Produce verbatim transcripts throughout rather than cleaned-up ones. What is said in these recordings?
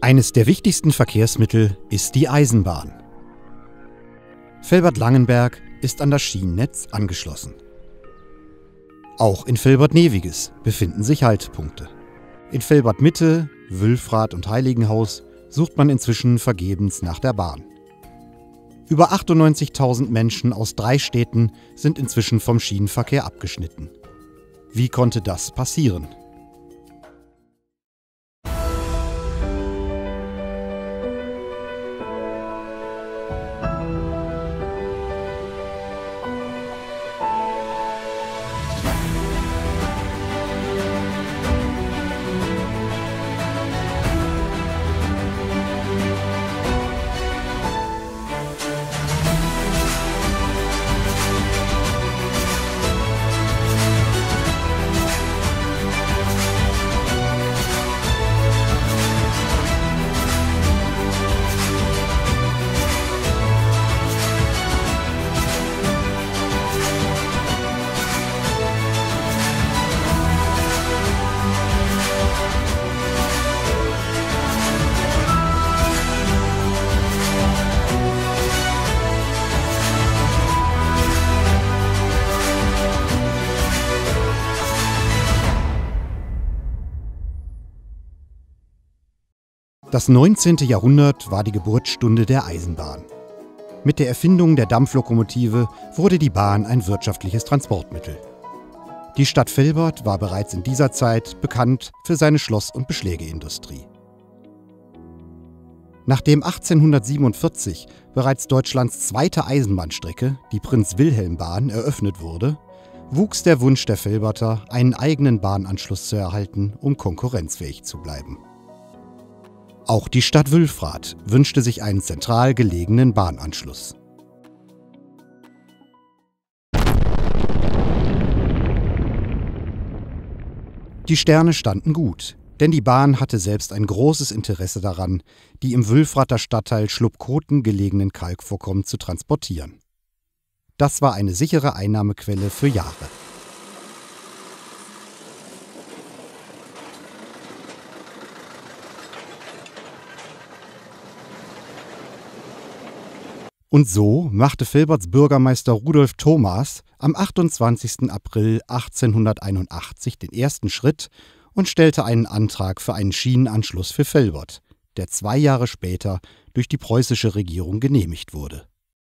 Eines der wichtigsten Verkehrsmittel ist die Eisenbahn. Velbert-Langenberg ist an das Schienennetz angeschlossen. Auch in Velbert-Neviges befinden sich Haltepunkte. In Velbert-Mitte, Wülfrath und Heiligenhaus sucht man inzwischen vergebens nach der Bahn. Über achtundneunzigtausend Menschen aus drei Städten sind inzwischen vom Schienenverkehr abgeschnitten. Wie konnte das passieren? Das neunzehnte Jahrhundert war die Geburtsstunde der Eisenbahn. Mit der Erfindung der Dampflokomotive wurde die Bahn ein wirtschaftliches Transportmittel. Die Stadt Velbert war bereits in dieser Zeit bekannt für seine Schloss- und Beschlägeindustrie. Nachdem achtzehnhundertsiebenundvierzig bereits Deutschlands zweite Eisenbahnstrecke, die Prinz-Wilhelm-Bahn, eröffnet wurde, wuchs der Wunsch der Velberter, einen eigenen Bahnanschluss zu erhalten, um konkurrenzfähig zu bleiben. Auch die Stadt Wülfrath wünschte sich einen zentral gelegenen Bahnanschluss. Die Sterne standen gut, denn die Bahn hatte selbst ein großes Interesse daran, die im Wülfrather Stadtteil Schlupkoten gelegenen Kalkvorkommen zu transportieren. Das war eine sichere Einnahmequelle für Jahre. Und so machte Velberts Bürgermeister Rudolf Thomas am achtundzwanzigsten April achtzehnhunderteinundachtzig den ersten Schritt und stellte einen Antrag für einen Schienenanschluss für Velbert, der zwei Jahre später durch die preußische Regierung genehmigt wurde.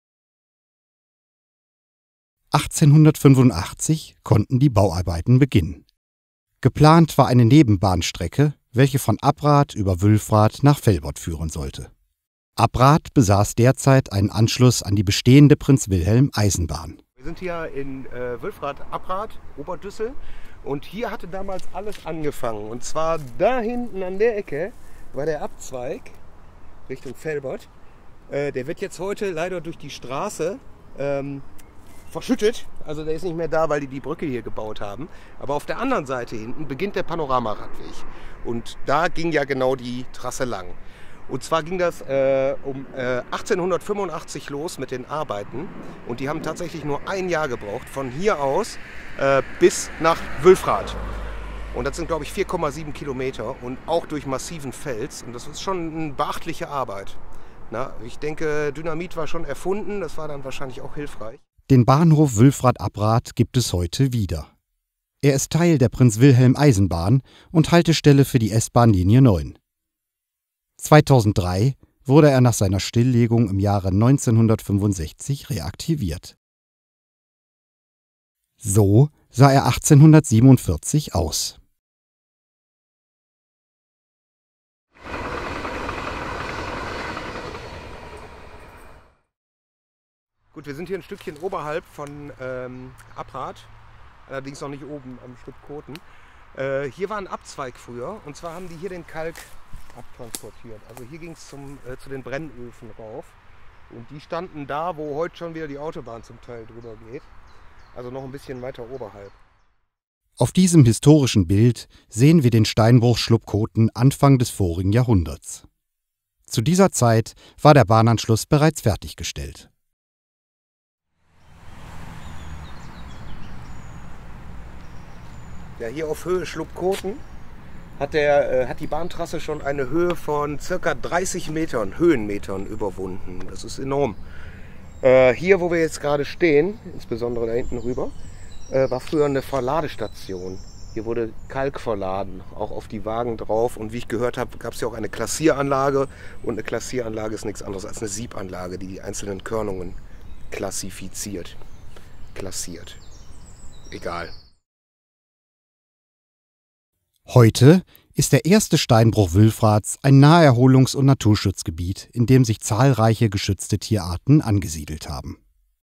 achtzehnhundertfünfundachtzig konnten die Bauarbeiten beginnen. Geplant war eine Nebenbahnstrecke, welche von Abrath über Wülfrath nach Velbert führen sollte. Abrath besaß derzeit einen Anschluss an die bestehende Prinz-Wilhelm-Eisenbahn. Wir sind hier in äh, Wülfrath-Abrath, Oberdüssel, und hier hatte damals alles angefangen. Und zwar da hinten an der Ecke war der Abzweig Richtung Velbert. Äh, der wird jetzt heute leider durch die Straße ähm, verschüttet. Also der ist nicht mehr da, weil die die Brücke hier gebaut haben. Aber auf der anderen Seite hinten beginnt der Panoramaradweg. Und da ging ja genau die Trasse lang. Und zwar ging das äh, um äh, achtzehnhundertfünfundachtzig los mit den Arbeiten und die haben tatsächlich nur ein Jahr gebraucht, von hier aus äh, bis nach Wülfrath. Und das sind, glaube ich, vier Komma sieben Kilometer und auch durch massiven Fels. Und das ist schon eine beachtliche Arbeit. Na, ich denke, Dynamit war schon erfunden, das war dann wahrscheinlich auch hilfreich. Den Bahnhof Wülfrath-Abrath gibt es heute wieder. Er ist Teil der Prinz-Wilhelm-Eisenbahn und Haltestelle für die S-Bahn-Linie neun. zweitausenddrei wurde er nach seiner Stilllegung im Jahre neunzehnhundertfünfundsechzig reaktiviert. So sah er achtzehnhundertsiebenundvierzig aus. Gut, wir sind hier ein Stückchen oberhalb von ähm, Abrath, allerdings noch nicht oben am Schlupkoten. Äh, hier war ein Abzweig früher, und zwar haben die hier den Kalk abtransportiert. Also hier ging es äh, zu den Brennöfen rauf. Und die standen da, wo heute schon wieder die Autobahn zum Teil drüber geht. Also noch ein bisschen weiter oberhalb. Auf diesem historischen Bild sehen wir den Steinbruch Schlupkoten Anfang des vorigen Jahrhunderts. Zu dieser Zeit war der Bahnanschluss bereits fertiggestellt. Ja, hier auf Höhe Schlupkoten hat, der, äh, hat die Bahntrasse schon eine Höhe von circa dreißig Metern, Höhenmetern überwunden. Das ist enorm. Äh, hier, wo wir jetzt gerade stehen, insbesondere da hinten rüber, äh, war früher eine Verladestation. Hier wurde Kalk verladen, auch auf die Wagen drauf. Und wie ich gehört habe, gab es ja auch eine Klassieranlage. Und eine Klassieranlage ist nichts anderes als eine Siebanlage, die die einzelnen Körnungen klassifiziert. Klassiert. Egal. Heute ist der erste Steinbruch Wülfraths ein Naherholungs- und Naturschutzgebiet, in dem sich zahlreiche geschützte Tierarten angesiedelt haben.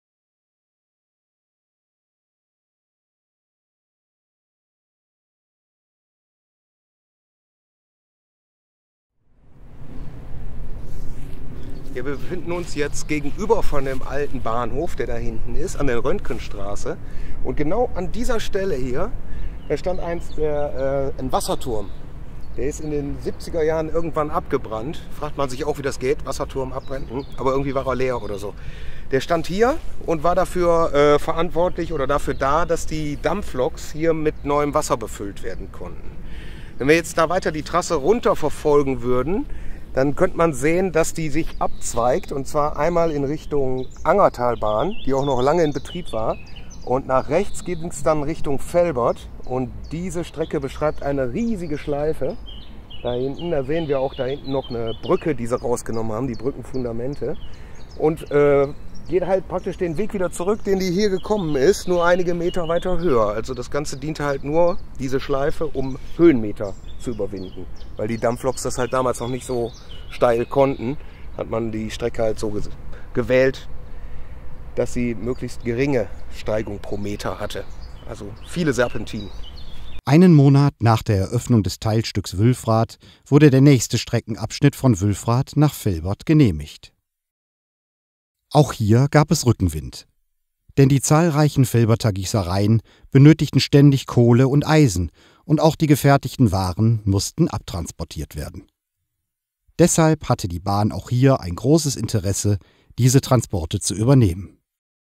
Ja, wir befinden uns jetzt gegenüber von dem alten Bahnhof, der da hinten ist, an der Röntgenstraße. Und genau an dieser Stelle hier, da stand einst der, äh, ein Wasserturm. Der ist in den siebziger Jahren irgendwann abgebrannt. Fragt man sich auch, wie das geht, Wasserturm abbrennen. Aber irgendwie war er leer oder so. Der stand hier und war dafür äh, verantwortlich oder dafür da, dass die Dampfloks hier mit neuem Wasser befüllt werden konnten. Wenn wir jetzt da weiter die Trasse runter verfolgen würden, dann könnte man sehen, dass die sich abzweigt. Und zwar einmal in Richtung Angertalbahn, die auch noch lange in Betrieb war. Und nach rechts geht es dann Richtung Velbert. Und diese Strecke beschreibt eine riesige Schleife. Da hinten, da sehen wir auch da hinten noch eine Brücke, die sie rausgenommen haben, die Brückenfundamente. Und äh, geht halt praktisch den Weg wieder zurück, den die hier gekommen ist, nur einige Meter weiter höher. Also das Ganze diente halt nur, diese Schleife, um Höhenmeter zu überwinden. Weil die Dampfloks das halt damals noch nicht so steil konnten, hat man die Strecke halt so gewählt, dass sie möglichst geringe Steigung pro Meter hatte. Also viele Serpentinen. Einen Monat nach der Eröffnung des Teilstücks Wülfrath wurde der nächste Streckenabschnitt von Wülfrath nach Velbert genehmigt. Auch hier gab es Rückenwind. Denn die zahlreichen Velberter Gießereien benötigten ständig Kohle und Eisen und auch die gefertigten Waren mussten abtransportiert werden. Deshalb hatte die Bahn auch hier ein großes Interesse, diese Transporte zu übernehmen.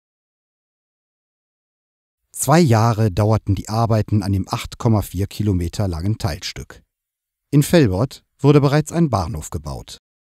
Zwei Jahre dauerten die Arbeiten an dem acht Komma vier Kilometer langen Teilstück. In Velbert wurde bereits ein Bahnhof gebaut.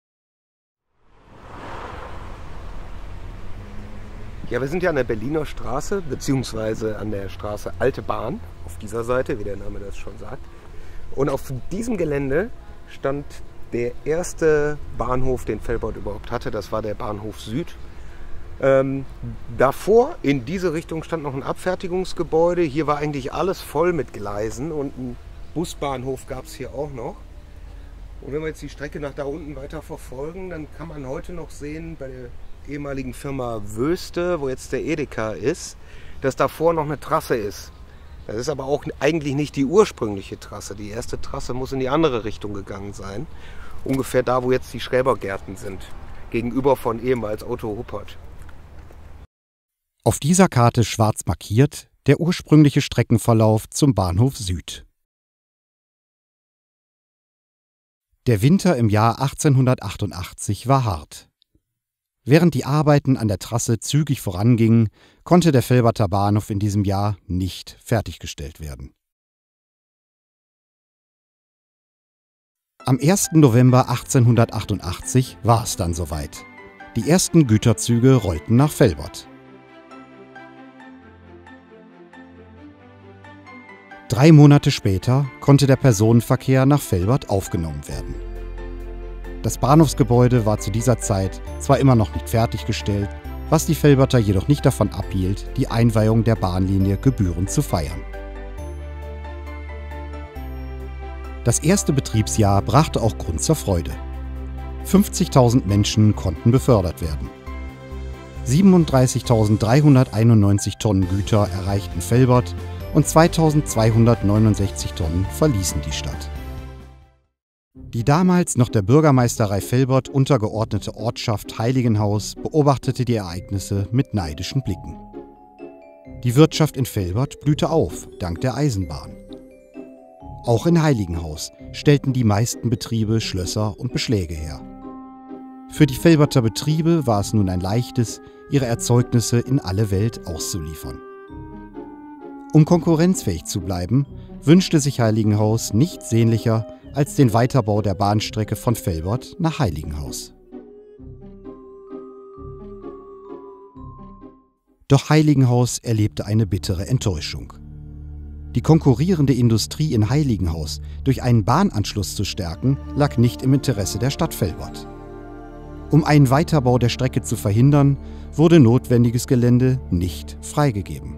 Ja, wir sind ja an der Berliner Straße, beziehungsweise an der Straße Alte Bahn, auf dieser Seite, wie der Name das schon sagt. Und auf diesem Gelände stand der erste Bahnhof, den Velbert überhaupt hatte, das war der Bahnhof Süd. Ähm, davor in diese Richtung stand noch ein Abfertigungsgebäude. Hier war eigentlich alles voll mit Gleisen und ein Busbahnhof gab es hier auch noch. Und wenn wir jetzt die Strecke nach da unten weiter verfolgen, dann kann man heute noch sehen, bei der ehemaligen Firma Wöste, wo jetzt der Edeka ist, dass davor noch eine Trasse ist. Das ist aber auch eigentlich nicht die ursprüngliche Trasse. Die erste Trasse muss in die andere Richtung gegangen sein. Ungefähr da, wo jetzt die Schräbergärten sind. Gegenüber von ehemals Otto Huppert. Auf dieser Karte schwarz markiert der ursprüngliche Streckenverlauf zum Bahnhof Süd. Der Winter im Jahr achtzehnhundertachtundachtzig war hart. Während die Arbeiten an der Trasse zügig vorangingen, konnte der Velberter Bahnhof in diesem Jahr nicht fertiggestellt werden. Am ersten November achtzehnhundertachtundachtzig war es dann soweit. Die ersten Güterzüge rollten nach Velbert. Drei Monate später konnte der Personenverkehr nach Velbert aufgenommen werden. Das Bahnhofsgebäude war zu dieser Zeit zwar immer noch nicht fertiggestellt, was die Velberter jedoch nicht davon abhielt, die Einweihung der Bahnlinie gebührend zu feiern. Das erste Betriebsjahr brachte auch Grund zur Freude. fünfzigtausend Menschen konnten befördert werden. siebenunddreißigtausenddreihunderteinundneunzig Tonnen Güter erreichten Velbert und zweitausendzweihundertneunundsechzig Tonnen verließen die Stadt. Die damals noch der Bürgermeisterei Velbert untergeordnete Ortschaft Heiligenhaus beobachtete die Ereignisse mit neidischen Blicken. Die Wirtschaft in Velbert blühte auf, dank der Eisenbahn. Auch in Heiligenhaus stellten die meisten Betriebe Schlösser und Beschläge her. Für die Velberter Betriebe war es nun ein leichtes, ihre Erzeugnisse in alle Welt auszuliefern. Um konkurrenzfähig zu bleiben, wünschte sich Heiligenhaus nichts sehnlicher als den Weiterbau der Bahnstrecke von Velbert nach Heiligenhaus. Doch Heiligenhaus erlebte eine bittere Enttäuschung. Die konkurrierende Industrie in Heiligenhaus durch einen Bahnanschluss zu stärken, lag nicht im Interesse der Stadt Velbert. Um einen Weiterbau der Strecke zu verhindern, wurde notwendiges Gelände nicht freigegeben.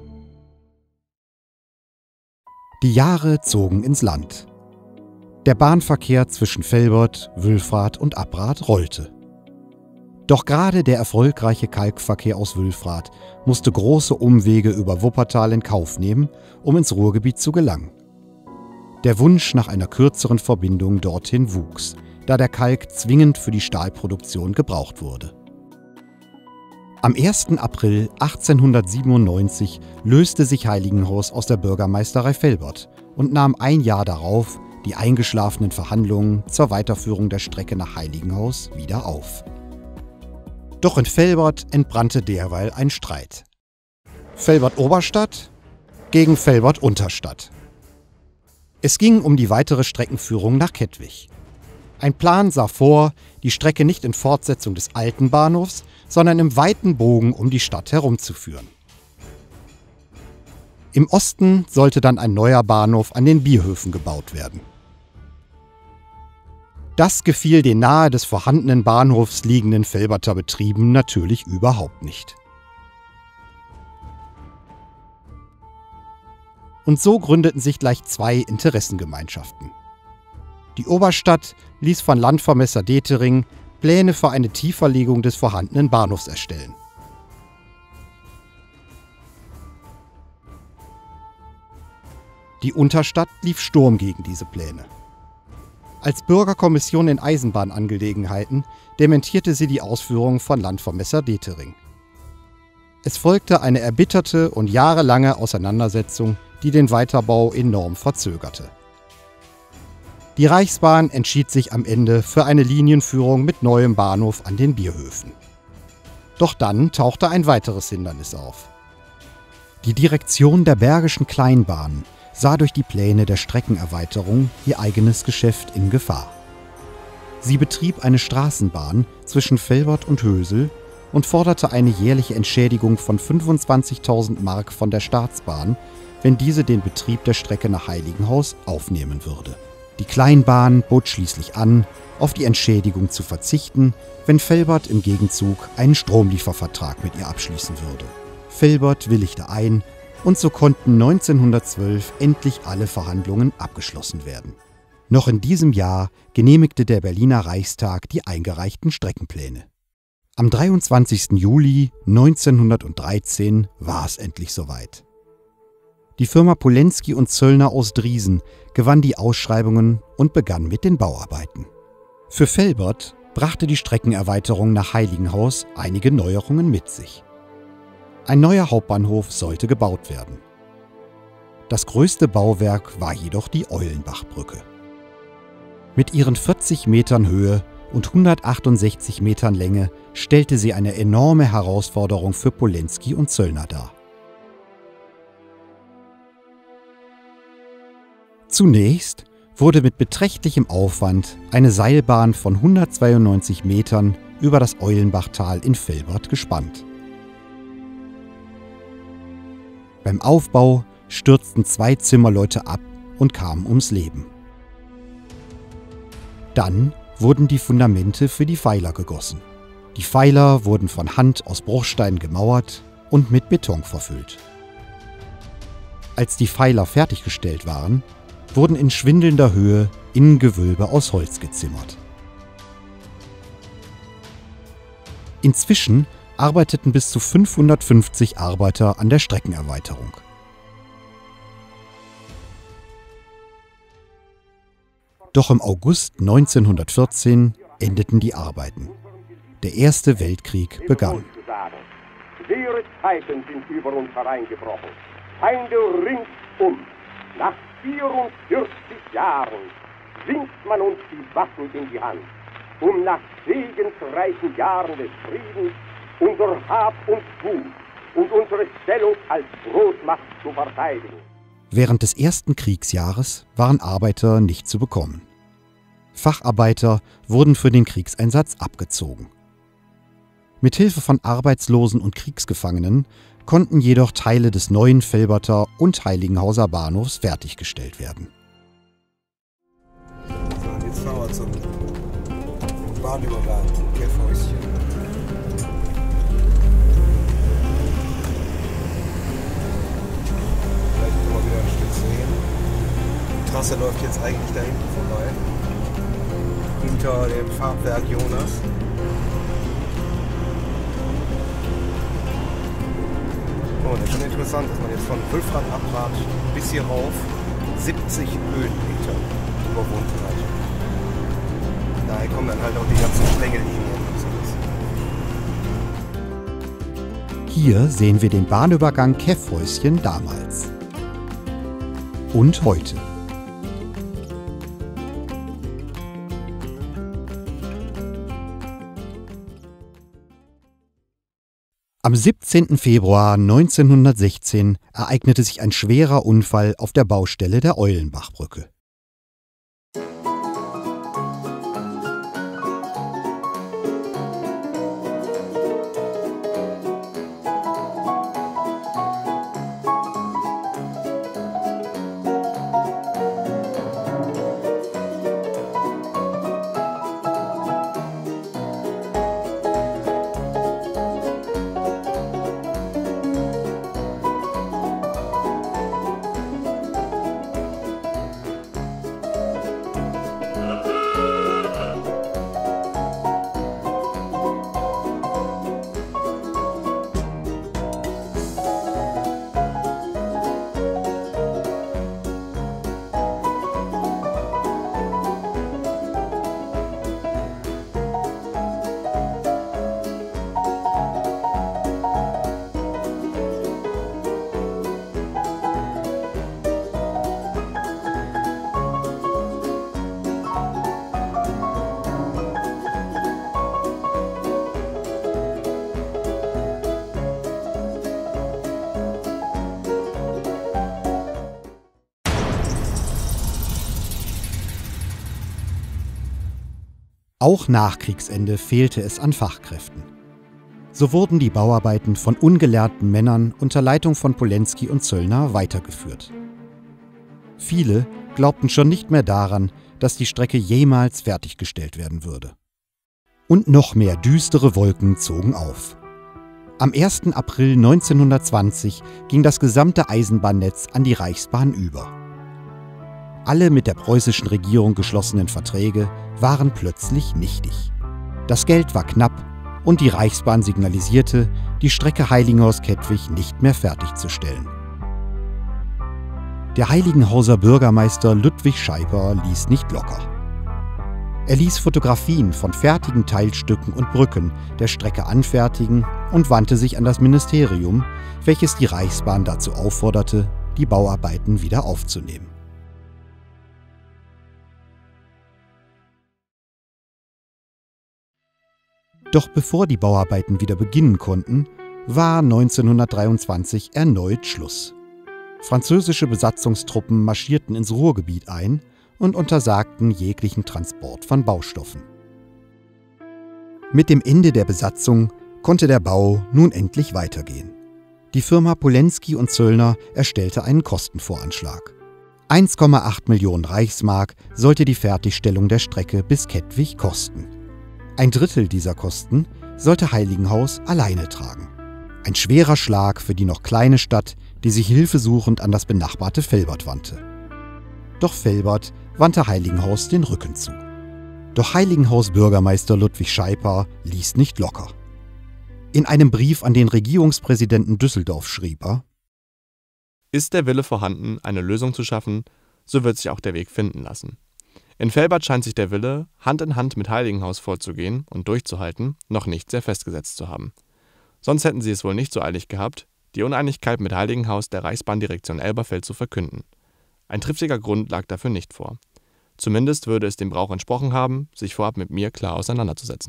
Die Jahre zogen ins Land. Der Bahnverkehr zwischen Velbert, Wülfrath und Abrath rollte. Doch gerade der erfolgreiche Kalkverkehr aus Wülfrath musste große Umwege über Wuppertal in Kauf nehmen, um ins Ruhrgebiet zu gelangen. Der Wunsch nach einer kürzeren Verbindung dorthin wuchs, da der Kalk zwingend für die Stahlproduktion gebraucht wurde. Am ersten April achtzehnhundertsiebenundneunzig löste sich Heiligenhaus aus der Bürgermeisterei Velbert und nahm ein Jahr darauf die eingeschlafenen Verhandlungen zur Weiterführung der Strecke nach Heiligenhaus wieder auf. Doch in Velbert entbrannte derweil ein Streit. Velbert-Oberstadt gegen Velbert-Unterstadt. Es ging um die weitere Streckenführung nach Kettwig. Ein Plan sah vor, die Strecke nicht in Fortsetzung des alten Bahnhofs, sondern im weiten Bogen um die Stadt herumzuführen. Im Osten sollte dann ein neuer Bahnhof an den Bierhöfen gebaut werden. Das gefiel den nahe des vorhandenen Bahnhofs liegenden Velberter Betrieben natürlich überhaupt nicht. Und so gründeten sich gleich zwei Interessengemeinschaften. Die Oberstadt ließ von Landvermesser Detering Pläne für eine Tieferlegung des vorhandenen Bahnhofs erstellen. Die Unterstadt lief Sturm gegen diese Pläne. Als Bürgerkommission in Eisenbahnangelegenheiten dementierte sie die Ausführungen von Landvermesser Detering. Es folgte eine erbitterte und jahrelange Auseinandersetzung, die den Weiterbau enorm verzögerte. Die Reichsbahn entschied sich am Ende für eine Linienführung mit neuem Bahnhof an den Bierhöfen. Doch dann tauchte ein weiteres Hindernis auf. Die Direktion der Bergischen Kleinbahnen sah durch die Pläne der Streckenerweiterung ihr eigenes Geschäft in Gefahr. Sie betrieb eine Straßenbahn zwischen Velbert und Hösel und forderte eine jährliche Entschädigung von fünfundzwanzigtausend Mark von der Staatsbahn, wenn diese den Betrieb der Strecke nach Heiligenhaus aufnehmen würde. Die Kleinbahn bot schließlich an, auf die Entschädigung zu verzichten, wenn Velbert im Gegenzug einen Stromliefervertrag mit ihr abschließen würde. Velbert willigte ein und so konnten neunzehnhundertzwölf endlich alle Verhandlungen abgeschlossen werden. Noch in diesem Jahr genehmigte der Berliner Reichstag die eingereichten Streckenpläne. Am dreiundzwanzigsten Juli neunzehnhundertdreizehn war es endlich soweit. Die Firma Polenski und Zöllner aus Driesen gewann die Ausschreibungen und begann mit den Bauarbeiten. Für Velbert brachte die Streckenerweiterung nach Heiligenhaus einige Neuerungen mit sich. Ein neuer Hauptbahnhof sollte gebaut werden. Das größte Bauwerk war jedoch die Eulenbachbrücke. Mit ihren vierzig Metern Höhe und hundertachtundsechzig Metern Länge stellte sie eine enorme Herausforderung für Polenski und Zöllner dar. Zunächst wurde mit beträchtlichem Aufwand eine Seilbahn von hundertzweiundneunzig Metern über das Eulenbachtal in Velbert gespannt. Beim Aufbau stürzten zwei Zimmerleute ab und kamen ums Leben. Dann wurden die Fundamente für die Pfeiler gegossen. Die Pfeiler wurden von Hand aus Bruchsteinen gemauert und mit Beton verfüllt. Als die Pfeiler fertiggestellt waren, wurden in schwindelnder Höhe Innengewölbe aus Holz gezimmert. Inzwischen arbeiteten bis zu fünfhundertfünfzig Arbeiter an der Streckenerweiterung. Doch im August neunzehnhundertvierzehn endeten die Arbeiten. Der Erste Weltkrieg begann. Schwere Zeiten sind über uns hereingebrochen. Feinde ringsum. Nach vierundvierzig Jahren zwingt man uns die Waffen in die Hand, um nach segensreichen Jahren des Friedens unser Hab und Gut und unsere Stellung als Großmacht zu verteidigen. Während des ersten Kriegsjahres waren Arbeiter nicht zu bekommen. Facharbeiter wurden für den Kriegseinsatz abgezogen. Mithilfe von Arbeitslosen und Kriegsgefangenen konnten jedoch Teile des neuen Velberter und Heiligenhauser Bahnhofs fertiggestellt werden. So, jetzt fahren wir zum Bahnübergang, zum Käfhäuschen. Vielleicht können wir wieder ein Stück sehen. Die Trasse läuft jetzt eigentlich da hinten vorbei. Hinter dem Farbwerk Jonas. Oh, das ist schon interessant, dass man jetzt von Wülfrath Abrath bis hier rauf siebzig Höhenmeter überwunden hat. Daher kommen dann halt auch die ganzen Schlängellinien und sowas. Hier sehen wir den Bahnübergang Käfhäuschen damals. Und heute. Am siebzehnten Februar neunzehnhundertsechzehn ereignete sich ein schwerer Unfall auf der Baustelle der Eulenbachbrücke. Auch nach Kriegsende fehlte es an Fachkräften. So wurden die Bauarbeiten von ungelernten Männern unter Leitung von Polenski und Zöllner weitergeführt. Viele glaubten schon nicht mehr daran, dass die Strecke jemals fertiggestellt werden würde. Und noch mehr düstere Wolken zogen auf. Am ersten April neunzehnhundertzwanzig ging das gesamte Eisenbahnnetz an die Reichsbahn über. Alle mit der preußischen Regierung geschlossenen Verträge waren plötzlich nichtig. Das Geld war knapp und die Reichsbahn signalisierte, die Strecke Heiligenhaus-Kettwig nicht mehr fertigzustellen. Der Heiligenhauser Bürgermeister Ludwig Scheiper ließ nicht locker. Er ließ Fotografien von fertigen Teilstücken und Brücken der Strecke anfertigen und wandte sich an das Ministerium, welches die Reichsbahn dazu aufforderte, die Bauarbeiten wieder aufzunehmen. Doch bevor die Bauarbeiten wieder beginnen konnten, war neunzehnhundertdreiundzwanzig erneut Schluss. Französische Besatzungstruppen marschierten ins Ruhrgebiet ein und untersagten jeglichen Transport von Baustoffen. Mit dem Ende der Besatzung konnte der Bau nun endlich weitergehen. Die Firma Polenski und Zöllner erstellte einen Kostenvoranschlag. eins Komma acht Millionen Reichsmark sollte die Fertigstellung der Strecke bis Kettwig kosten. Ein Drittel dieser Kosten sollte Heiligenhaus alleine tragen. Ein schwerer Schlag für die noch kleine Stadt, die sich hilfesuchend an das benachbarte Velbert wandte. Doch Velbert wandte Heiligenhaus den Rücken zu. Doch Heiligenhaus-Bürgermeister Ludwig Scheiper ließ nicht locker. In einem Brief an den Regierungspräsidenten Düsseldorf schrieb er: Ist der Wille vorhanden, eine Lösung zu schaffen, so wird sich auch der Weg finden lassen. In Velbert scheint sich der Wille, Hand in Hand mit Heiligenhaus vorzugehen und durchzuhalten, noch nicht sehr festgesetzt zu haben. Sonst hätten sie es wohl nicht so eilig gehabt, die Uneinigkeit mit Heiligenhaus der Reichsbahndirektion Elberfeld zu verkünden. Ein triftiger Grund lag dafür nicht vor. Zumindest würde es dem Brauch entsprochen haben, sich vorab mit mir klar auseinanderzusetzen.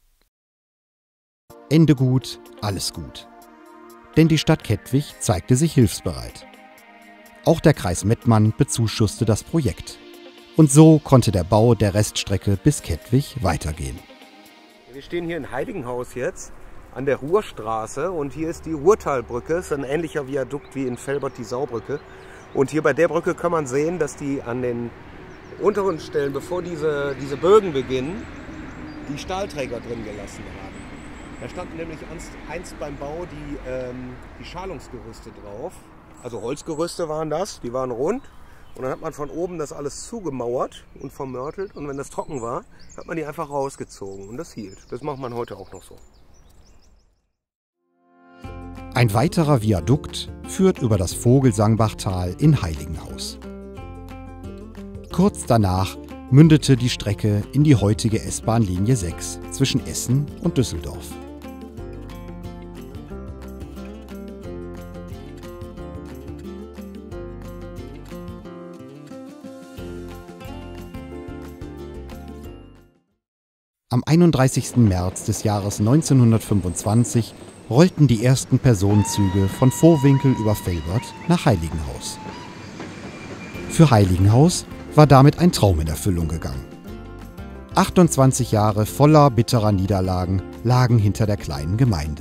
Ende gut, alles gut. Denn die Stadt Kettwig zeigte sich hilfsbereit. Auch der Kreis Mettmann bezuschusste das Projekt. Und so konnte der Bau der Reststrecke bis Kettwig weitergehen. Wir stehen hier in Heiligenhaus jetzt an der Ruhrstraße und hier ist die Ruhrtalbrücke. Das ist ein ähnlicher Viadukt wie in Velbert die Saubrücke. Und hier bei der Brücke kann man sehen, dass die an den unteren Stellen, bevor diese, diese Bögen beginnen, die Stahlträger drin gelassen haben. Da standen nämlich einst, einst beim Bau die, ähm, die Schalungsgerüste drauf. Also Holzgerüste waren das, die waren rund. Und dann hat man von oben das alles zugemauert und vermörtelt. Und wenn das trocken war, hat man die einfach rausgezogen. Und das hielt. Das macht man heute auch noch so. Ein weiterer Viadukt führt über das Vogelsangbachtal in Heiligenhaus. Kurz danach mündete die Strecke in die heutige S-Bahn-Linie sechs zwischen Essen und Düsseldorf. Am einunddreißigsten März des Jahres neunzehnhundertfünfundzwanzig rollten die ersten Personenzüge von Vohwinkel über Velbert nach Heiligenhaus. Für Heiligenhaus war damit ein Traum in Erfüllung gegangen. achtundzwanzig Jahre voller bitterer Niederlagen lagen hinter der kleinen Gemeinde.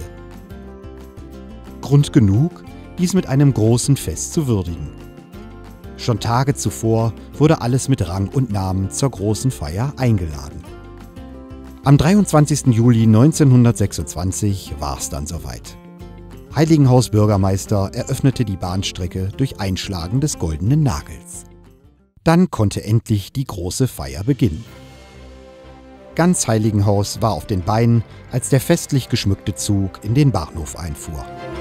Grund genug, dies mit einem großen Fest zu würdigen. Schon Tage zuvor wurde alles mit Rang und Namen zur großen Feier eingeladen. Am dreiundzwanzigsten Juli neunzehnhundertsechsundzwanzig war es dann soweit. Heiligenhaus Bürgermeister eröffnete die Bahnstrecke durch Einschlagen des goldenen Nagels. Dann konnte endlich die große Feier beginnen. Ganz Heiligenhaus war auf den Beinen, als der festlich geschmückte Zug in den Bahnhof einfuhr.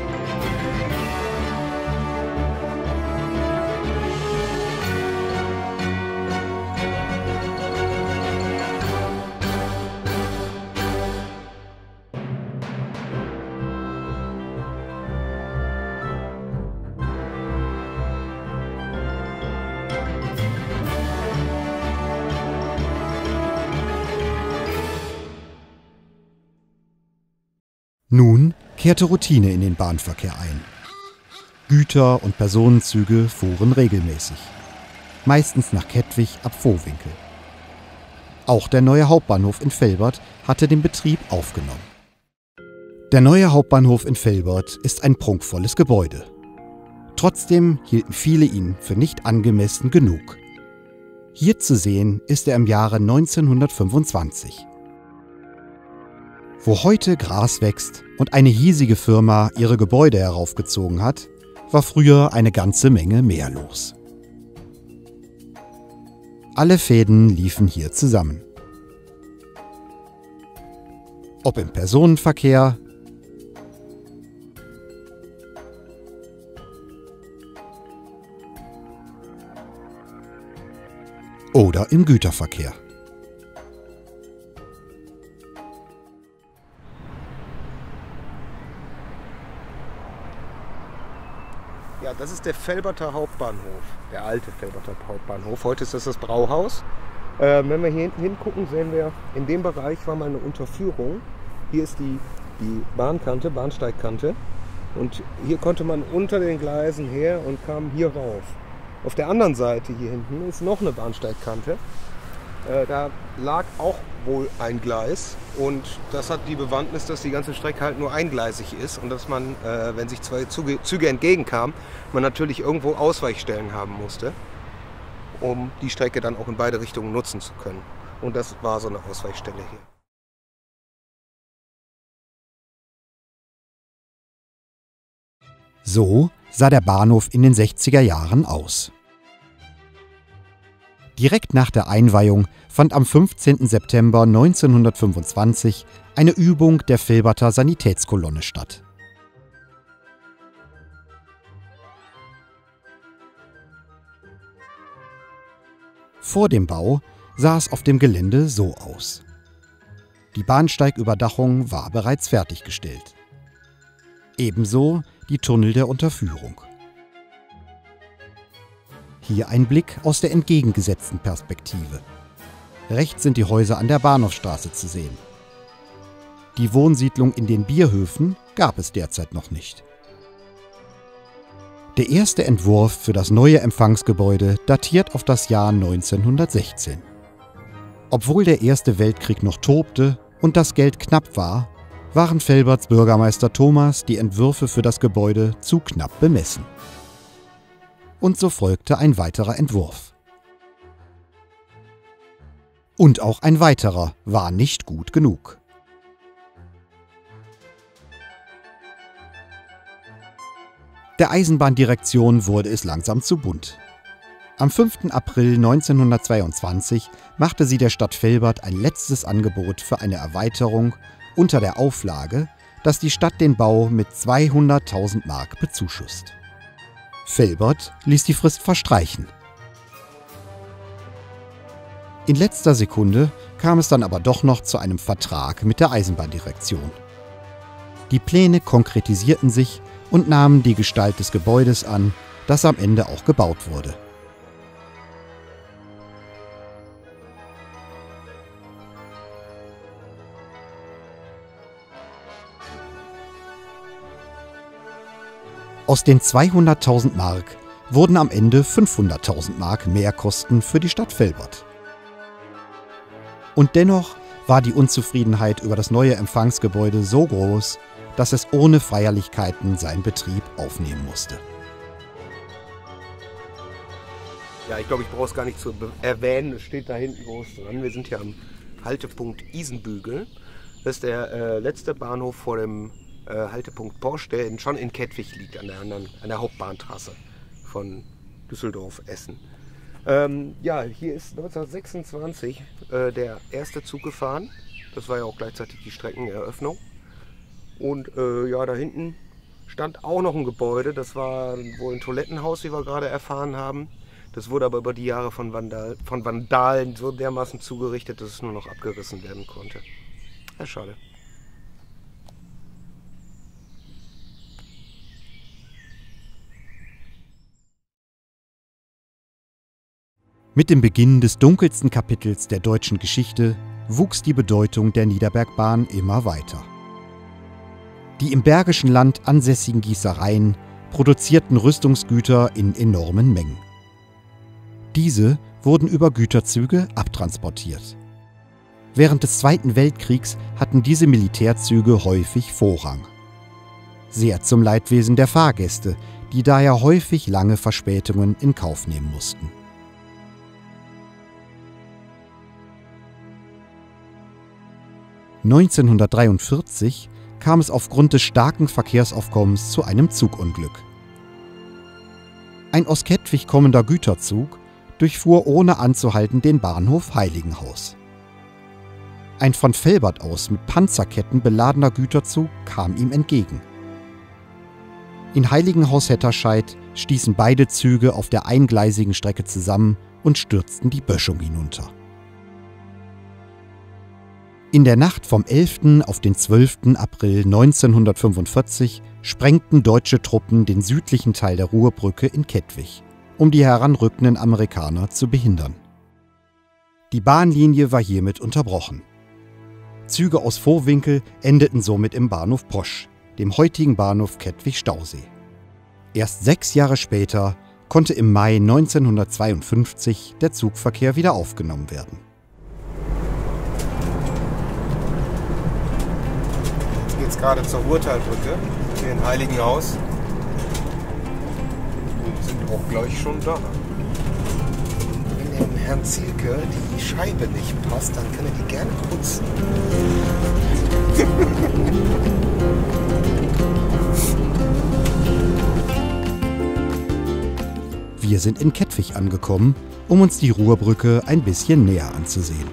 Nun kehrte Routine in den Bahnverkehr ein. Güter- und Personenzüge fuhren regelmäßig, meistens nach Kettwig ab Vohwinkel. Auch der neue Hauptbahnhof in Velbert hatte den Betrieb aufgenommen. Der neue Hauptbahnhof in Velbert ist ein prunkvolles Gebäude. Trotzdem hielten viele ihn für nicht angemessen genug. Hier zu sehen ist er im Jahre neunzehnhundertfünfundzwanzig. Wo heute Gras wächst und eine hiesige Firma ihre Gebäude heraufgezogen hat, war früher eine ganze Menge mehr los. Alle Fäden liefen hier zusammen. Ob im Personenverkehr, oder im Güterverkehr. Ja, das ist der Velberter Hauptbahnhof, der alte Velberter Hauptbahnhof. Heute ist das das Brauhaus. Äh, wenn wir hier hinten hingucken, sehen wir, in dem Bereich war mal eine Unterführung. Hier ist die, die Bahnkante, Bahnsteigkante. Und hier konnte man unter den Gleisen her und kam hier rauf. Auf der anderen Seite hier hinten ist noch eine Bahnsteigkante. Äh, da lag auch wohl ein Gleis und das hat die Bewandtnis, dass die ganze Strecke halt nur eingleisig ist und dass man, äh, wenn sich zwei Züge, Züge entgegenkamen, man natürlich irgendwo Ausweichstellen haben musste, um die Strecke dann auch in beide Richtungen nutzen zu können. Und das war so eine Ausweichstelle hier. So sah der Bahnhof in den sechziger Jahren aus. Direkt nach der Einweihung fand am fünfzehnten September neunzehnhundertfünfundzwanzig eine Übung der Velberter Sanitätskolonne statt. Vor dem Bau sah es auf dem Gelände so aus. Die Bahnsteigüberdachung war bereits fertiggestellt. Ebenso die Tunnel der Unterführung. Hier ein Blick aus der entgegengesetzten Perspektive. Rechts sind die Häuser an der Bahnhofstraße zu sehen. Die Wohnsiedlung in den Bierhöfen gab es derzeit noch nicht. Der erste Entwurf für das neue Empfangsgebäude datiert auf das Jahr neunzehnhundertsechzehn. Obwohl der Erste Weltkrieg noch tobte und das Geld knapp war, waren Velberts Bürgermeister Thomas die Entwürfe für das Gebäude zu knapp bemessen. Und so folgte ein weiterer Entwurf. Und auch ein weiterer war nicht gut genug. Der Eisenbahndirektion wurde es langsam zu bunt. Am fünften April neunzehnhundertzweiundzwanzig machte sie der Stadt Velbert ein letztes Angebot für eine Erweiterung unter der Auflage, dass die Stadt den Bau mit zweihunderttausend Mark bezuschusst. Velbert ließ die Frist verstreichen. In letzter Sekunde kam es dann aber doch noch zu einem Vertrag mit der Eisenbahndirektion. Die Pläne konkretisierten sich und nahmen die Gestalt des Gebäudes an, das am Ende auch gebaut wurde. Aus den zweihunderttausend Mark wurden am Ende fünfhunderttausend Mark Mehrkosten für die Stadt Velbert. Und dennoch war die Unzufriedenheit über das neue Empfangsgebäude so groß, dass es ohne Feierlichkeiten seinen Betrieb aufnehmen musste. Ja, ich glaube, ich brauche es gar nicht zu erwähnen. Es steht da hinten groß dran. Wir sind hier am Haltepunkt Isenbügel. Das ist der äh, letzte Bahnhof vor dem äh, Haltepunkt Porsche, der in, schon in Kettwig liegt, an der, anderen, an der Hauptbahntrasse von Düsseldorf-Essen. Ähm, ja, hier ist neunzehnhundertsechsundzwanzig äh, der erste Zug gefahren. Das war ja auch gleichzeitig die Streckeneröffnung. Und äh, ja, da hinten stand auch noch ein Gebäude. Das war wohl ein Toilettenhaus, wie wir gerade erfahren haben. Das wurde aber über die Jahre von, Vandal, von Vandalen so dermaßen zugerichtet, dass es nur noch abgerissen werden konnte. Ja, schade. Mit dem Beginn des dunkelsten Kapitels der deutschen Geschichte wuchs die Bedeutung der Niederbergbahn immer weiter. Die im Bergischen Land ansässigen Gießereien produzierten Rüstungsgüter in enormen Mengen. Diese wurden über Güterzüge abtransportiert. Während des Zweiten Weltkriegs hatten diese Militärzüge häufig Vorrang. Sehr zum Leidwesen der Fahrgäste, die daher häufig lange Verspätungen in Kauf nehmen mussten. neunzehnhundertdreiundvierzig kam es aufgrund des starken Verkehrsaufkommens zu einem Zugunglück. Ein aus Kettwig kommender Güterzug durchfuhr ohne anzuhalten den Bahnhof Heiligenhaus. Ein von Velbert aus mit Panzerketten beladener Güterzug kam ihm entgegen. In Heiligenhaus-Hetterscheid stießen beide Züge auf der eingleisigen Strecke zusammen und stürzten die Böschung hinunter. In der Nacht vom elften auf den zwölften April neunzehnhundertfünfundvierzig sprengten deutsche Truppen den südlichen Teil der Ruhrbrücke in Kettwig, um die heranrückenden Amerikaner zu behindern. Die Bahnlinie war hiermit unterbrochen. Züge aus Vohwinkel endeten somit im Bahnhof Posch, dem heutigen Bahnhof Kettwig-Stausee. Erst sechs Jahre später konnte im Mai neunzehnhundertzweiundfünfzig der Zugverkehr wieder aufgenommen werden. Jetzt gerade zur Ruhrtalbrücke, hier in Heiligenhaus. Und sind auch gleich schon da. Wenn dem Herrn Zielke die Scheibe nicht passt, dann kann er die gerne putzen. Wir sind in Kettwig angekommen, um uns die Ruhrbrücke ein bisschen näher anzusehen.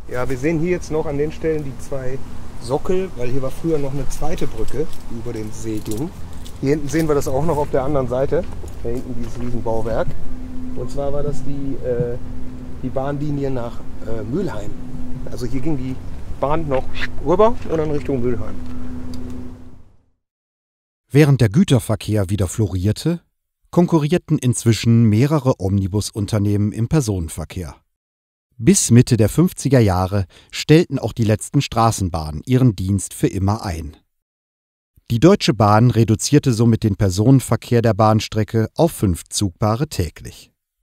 Ja, wir sehen hier jetzt noch an den Stellen die zwei Sockel, weil hier war früher noch eine zweite Brücke, die über den See ging. Hier hinten sehen wir das auch noch auf der anderen Seite, da hinten dieses Riesenbauwerk. Und zwar war das die, äh, die Bahnlinie nach äh, Mülheim. Also hier ging die Bahn noch rüber und dann Richtung Mülheim. Während der Güterverkehr wieder florierte, konkurrierten inzwischen mehrere Omnibusunternehmen im Personenverkehr. Bis Mitte der fünfziger Jahre stellten auch die letzten Straßenbahnen ihren Dienst für immer ein. Die Deutsche Bahn reduzierte somit den Personenverkehr der Bahnstrecke auf fünf Zugpaare täglich.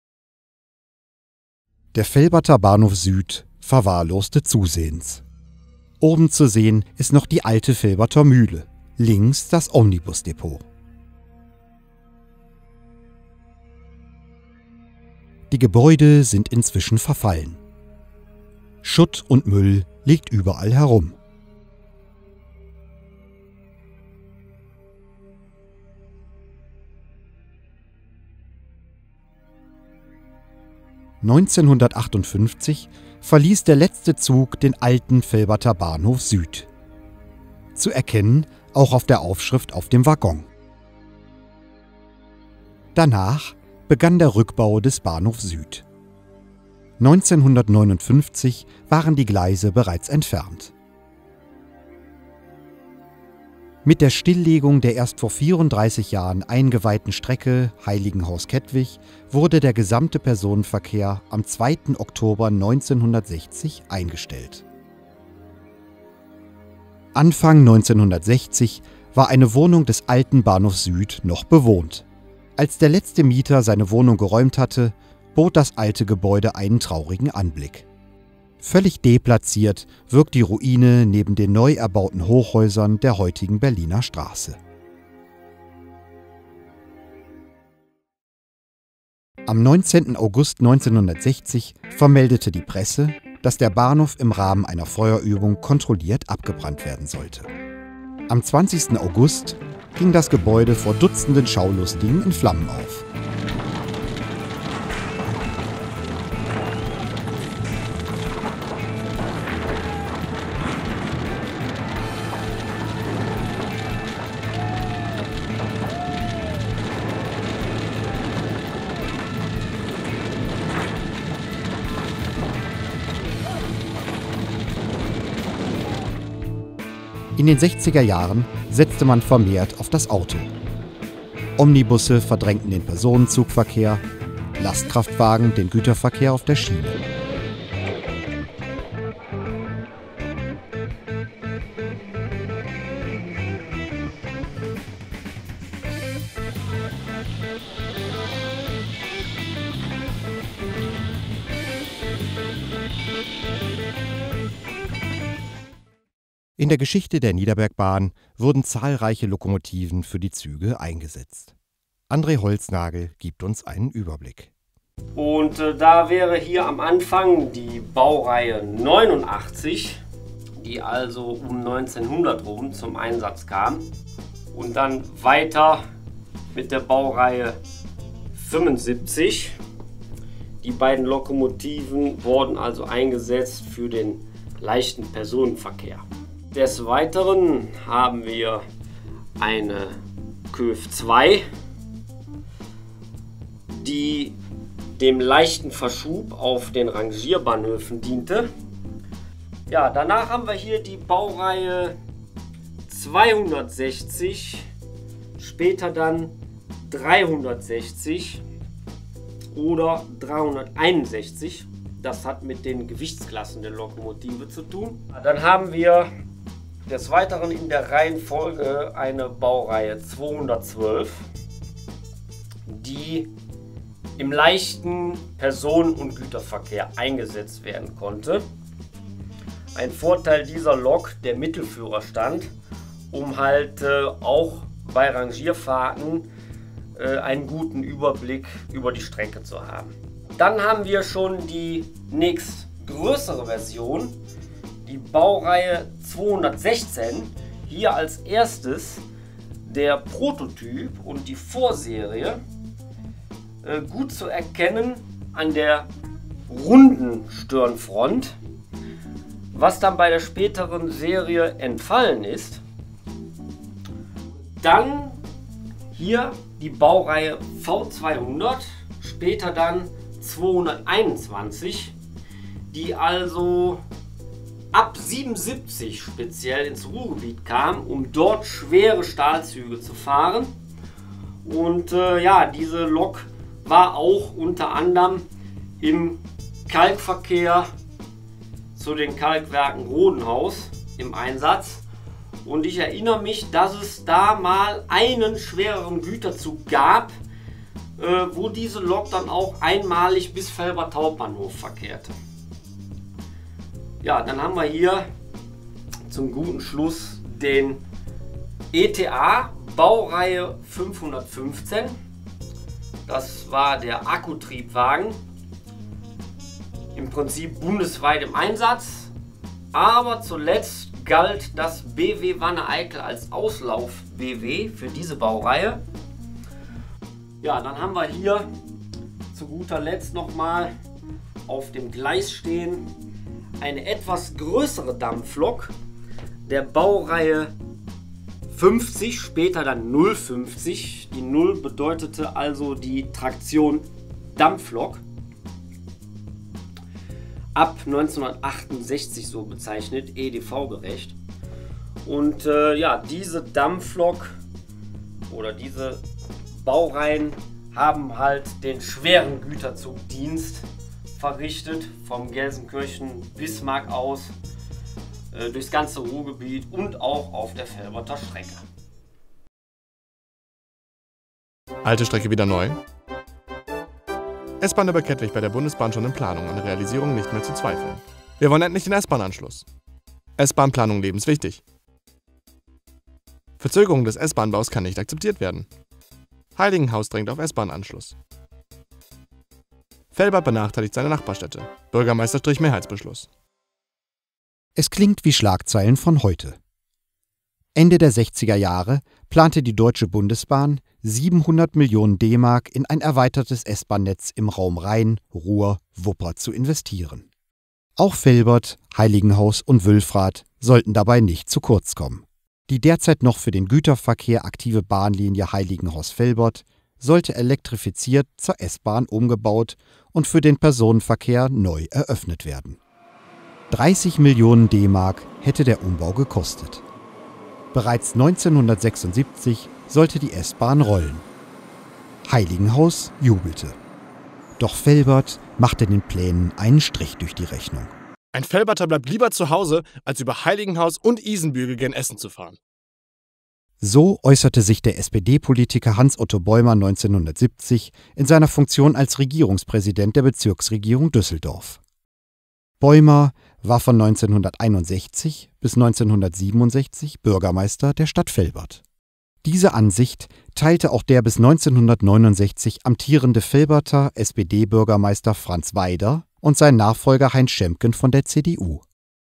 Der Velberter Bahnhof Süd verwahrloste zusehends. Oben zu sehen ist noch die alte Velberter Mühle, links das Omnibusdepot. Die Gebäude sind inzwischen verfallen. Schutt und Müll liegt überall herum. neunzehnhundertachtundfünfzig verließ der letzte Zug den alten Velberter Bahnhof Süd. Zu erkennen auch auf der Aufschrift auf dem Waggon. Danach begann der Rückbau des Bahnhofs Süd. neunzehnhundertneunundfünfzig waren die Gleise bereits entfernt. Mit der Stilllegung der erst vor vierunddreißig Jahren eingeweihten Strecke Heiligenhaus-Kettwig wurde der gesamte Personenverkehr am zweiten Oktober neunzehnhundertsechzig eingestellt. Anfang neunzehnhundertsechzig war eine Wohnung des alten Bahnhofs Süd noch bewohnt. Als der letzte Mieter seine Wohnung geräumt hatte, bot das alte Gebäude einen traurigen Anblick. Völlig deplatziert wirkt die Ruine neben den neu erbauten Hochhäusern der heutigen Berliner Straße. Am neunzehnten August neunzehnhundertsechzig vermeldete die Presse, dass der Bahnhof im Rahmen einer Feuerübung kontrolliert abgebrannt werden sollte. Am zwanzigsten August ging das Gebäude vor Dutzenden Schaulustigen in Flammen auf. In den sechziger Jahren setzte man vermehrt auf das Auto. Omnibusse verdrängten den Personenzugverkehr, Lastkraftwagen den Güterverkehr auf der Schiene. In der Geschichte der Niederbergbahn wurden zahlreiche Lokomotiven für die Züge eingesetzt. André Holznagel gibt uns einen Überblick. Und äh, da wäre hier am Anfang die Baureihe neunundachtzig, die also um neunzehnhundert rum zum Einsatz kam. Und dann weiter mit der Baureihe fünfundsiebzig. Die beiden Lokomotiven wurden also eingesetzt für den leichten Personenverkehr. Des Weiteren haben wir eine K F zwei, die dem leichten Verschub auf den Rangierbahnhöfen diente. Ja, danach haben wir hier die Baureihe zweihundertsechzig, später dann dreihundertsechzig oder dreihunderteinundsechzig. Das hat mit den Gewichtsklassen der Lokomotive zu tun. Dann haben wir des Weiteren in der Reihenfolge eine Baureihe zweihundertzwölf, die im leichten Personen- und Güterverkehr eingesetzt werden konnte. Ein Vorteil dieser Lok der Mittelführerstand, um halt äh, auch bei Rangierfahrten äh, einen guten Überblick über die Strecke zu haben. Dann haben wir schon die nächstgrößere Version, die Baureihe zweihundertsechzehn, hier als erstes der Prototyp und die Vorserie, äh, gut zu erkennen an der runden Stirnfront. was dann bei der späteren Serie entfallen ist. Dann hier die Baureihe V zweihundert, später dann zweihunderteinundzwanzig, die also ab siebenundsiebzig speziell ins Ruhrgebiet kam, um dort schwere Stahlzüge zu fahren. Und äh, ja, diese Lok war auch unter anderem im Kalkverkehr zu den Kalkwerken Rodenhaus im Einsatz. Und ich erinnere mich, dass es da mal einen schwereren Güterzug gab, äh, wo diese Lok dann auch einmalig bis Velbert Hauptbahnhof verkehrte. Ja, dann haben wir hier zum guten Schluss den E T A Baureihe fünfhundertfünfzehn. Das war der Akkutriebwagen. Im Prinzip bundesweit im Einsatz. Aber zuletzt galt das B W Wanne-Eickel als Auslauf-B W für diese Baureihe. Ja, dann haben wir hier zu guter Letzt nochmal auf dem Gleis stehen eine etwas größere Dampflok der Baureihe fünfzig, später dann null fünfzig. Die null bedeutete also die Traktion Dampflok. Ab neunzehnhundertachtundsechzig so bezeichnet, E D V-gerecht. Und äh, ja, diese Dampflok oder diese Baureihen haben halt den schweren Güterzugdienst verrichtet, vom Gelsenkirchen Bismarck aus, äh, durchs ganze Ruhrgebiet und auch auf der Velberter Strecke. Alte Strecke wieder neu? S-Bahn über Kettwig bei der Bundesbahn schon in Planung, an der Realisierung nicht mehr zu zweifeln. Wir wollen endlich den S-Bahn-Anschluss. S-Bahn-Planung lebenswichtig. Verzögerung des S-Bahn-Baus kann nicht akzeptiert werden. Heiligenhaus drängt auf S-Bahn-Anschluss. Velbert benachteiligt seine Nachbarstädte. Bürgermeister strich Mehrheitsbeschluss. Es klingt wie Schlagzeilen von heute. Ende der sechziger Jahre plante die Deutsche Bundesbahn, siebenhundert Millionen D-Mark in ein erweitertes S-Bahn-Netz im Raum Rhein, Ruhr, Wupper zu investieren. Auch Velbert, Heiligenhaus und Wülfrath sollten dabei nicht zu kurz kommen. Die derzeit noch für den Güterverkehr aktive Bahnlinie Heiligenhaus-Velbert sollte elektrifiziert zur S-Bahn umgebaut und für den Personenverkehr neu eröffnet werden. dreißig Millionen D-Mark hätte der Umbau gekostet. Bereits neunzehnhundertsechsundsiebzig sollte die S-Bahn rollen. Heiligenhaus jubelte. Doch Velbert machte den Plänen einen Strich durch die Rechnung. Ein Velberter bleibt lieber zu Hause, als über Heiligenhaus und Isenbügel gen Essen zu fahren. So äußerte sich der S P D-Politiker Hans-Otto Bäumer neunzehnhundertsiebzig in seiner Funktion als Regierungspräsident der Bezirksregierung Düsseldorf. Bäumer war von neunzehnhunderteinundsechzig bis neunzehnhundertsiebenundsechzig Bürgermeister der Stadt Velbert. Diese Ansicht teilte auch der bis neunzehnhundertneunundsechzig amtierende Velberter S P D-Bürgermeister Franz Weider und sein Nachfolger Heinz Schemken von der C D U.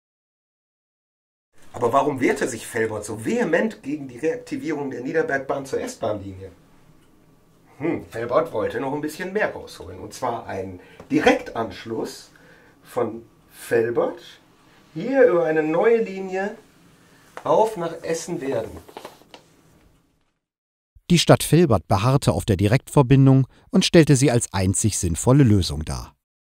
Aber warum wehrte sich Velbert so vehement gegen die Reaktivierung der Niederbergbahn zur S-Bahn-Linie? Hm, Velbert wollte noch ein bisschen mehr rausholen. Und zwar einen Direktanschluss von Velbert hier über eine neue Linie auf nach Essen-Werden. Die Stadt Velbert beharrte auf der Direktverbindung und stellte sie als einzig sinnvolle Lösung dar.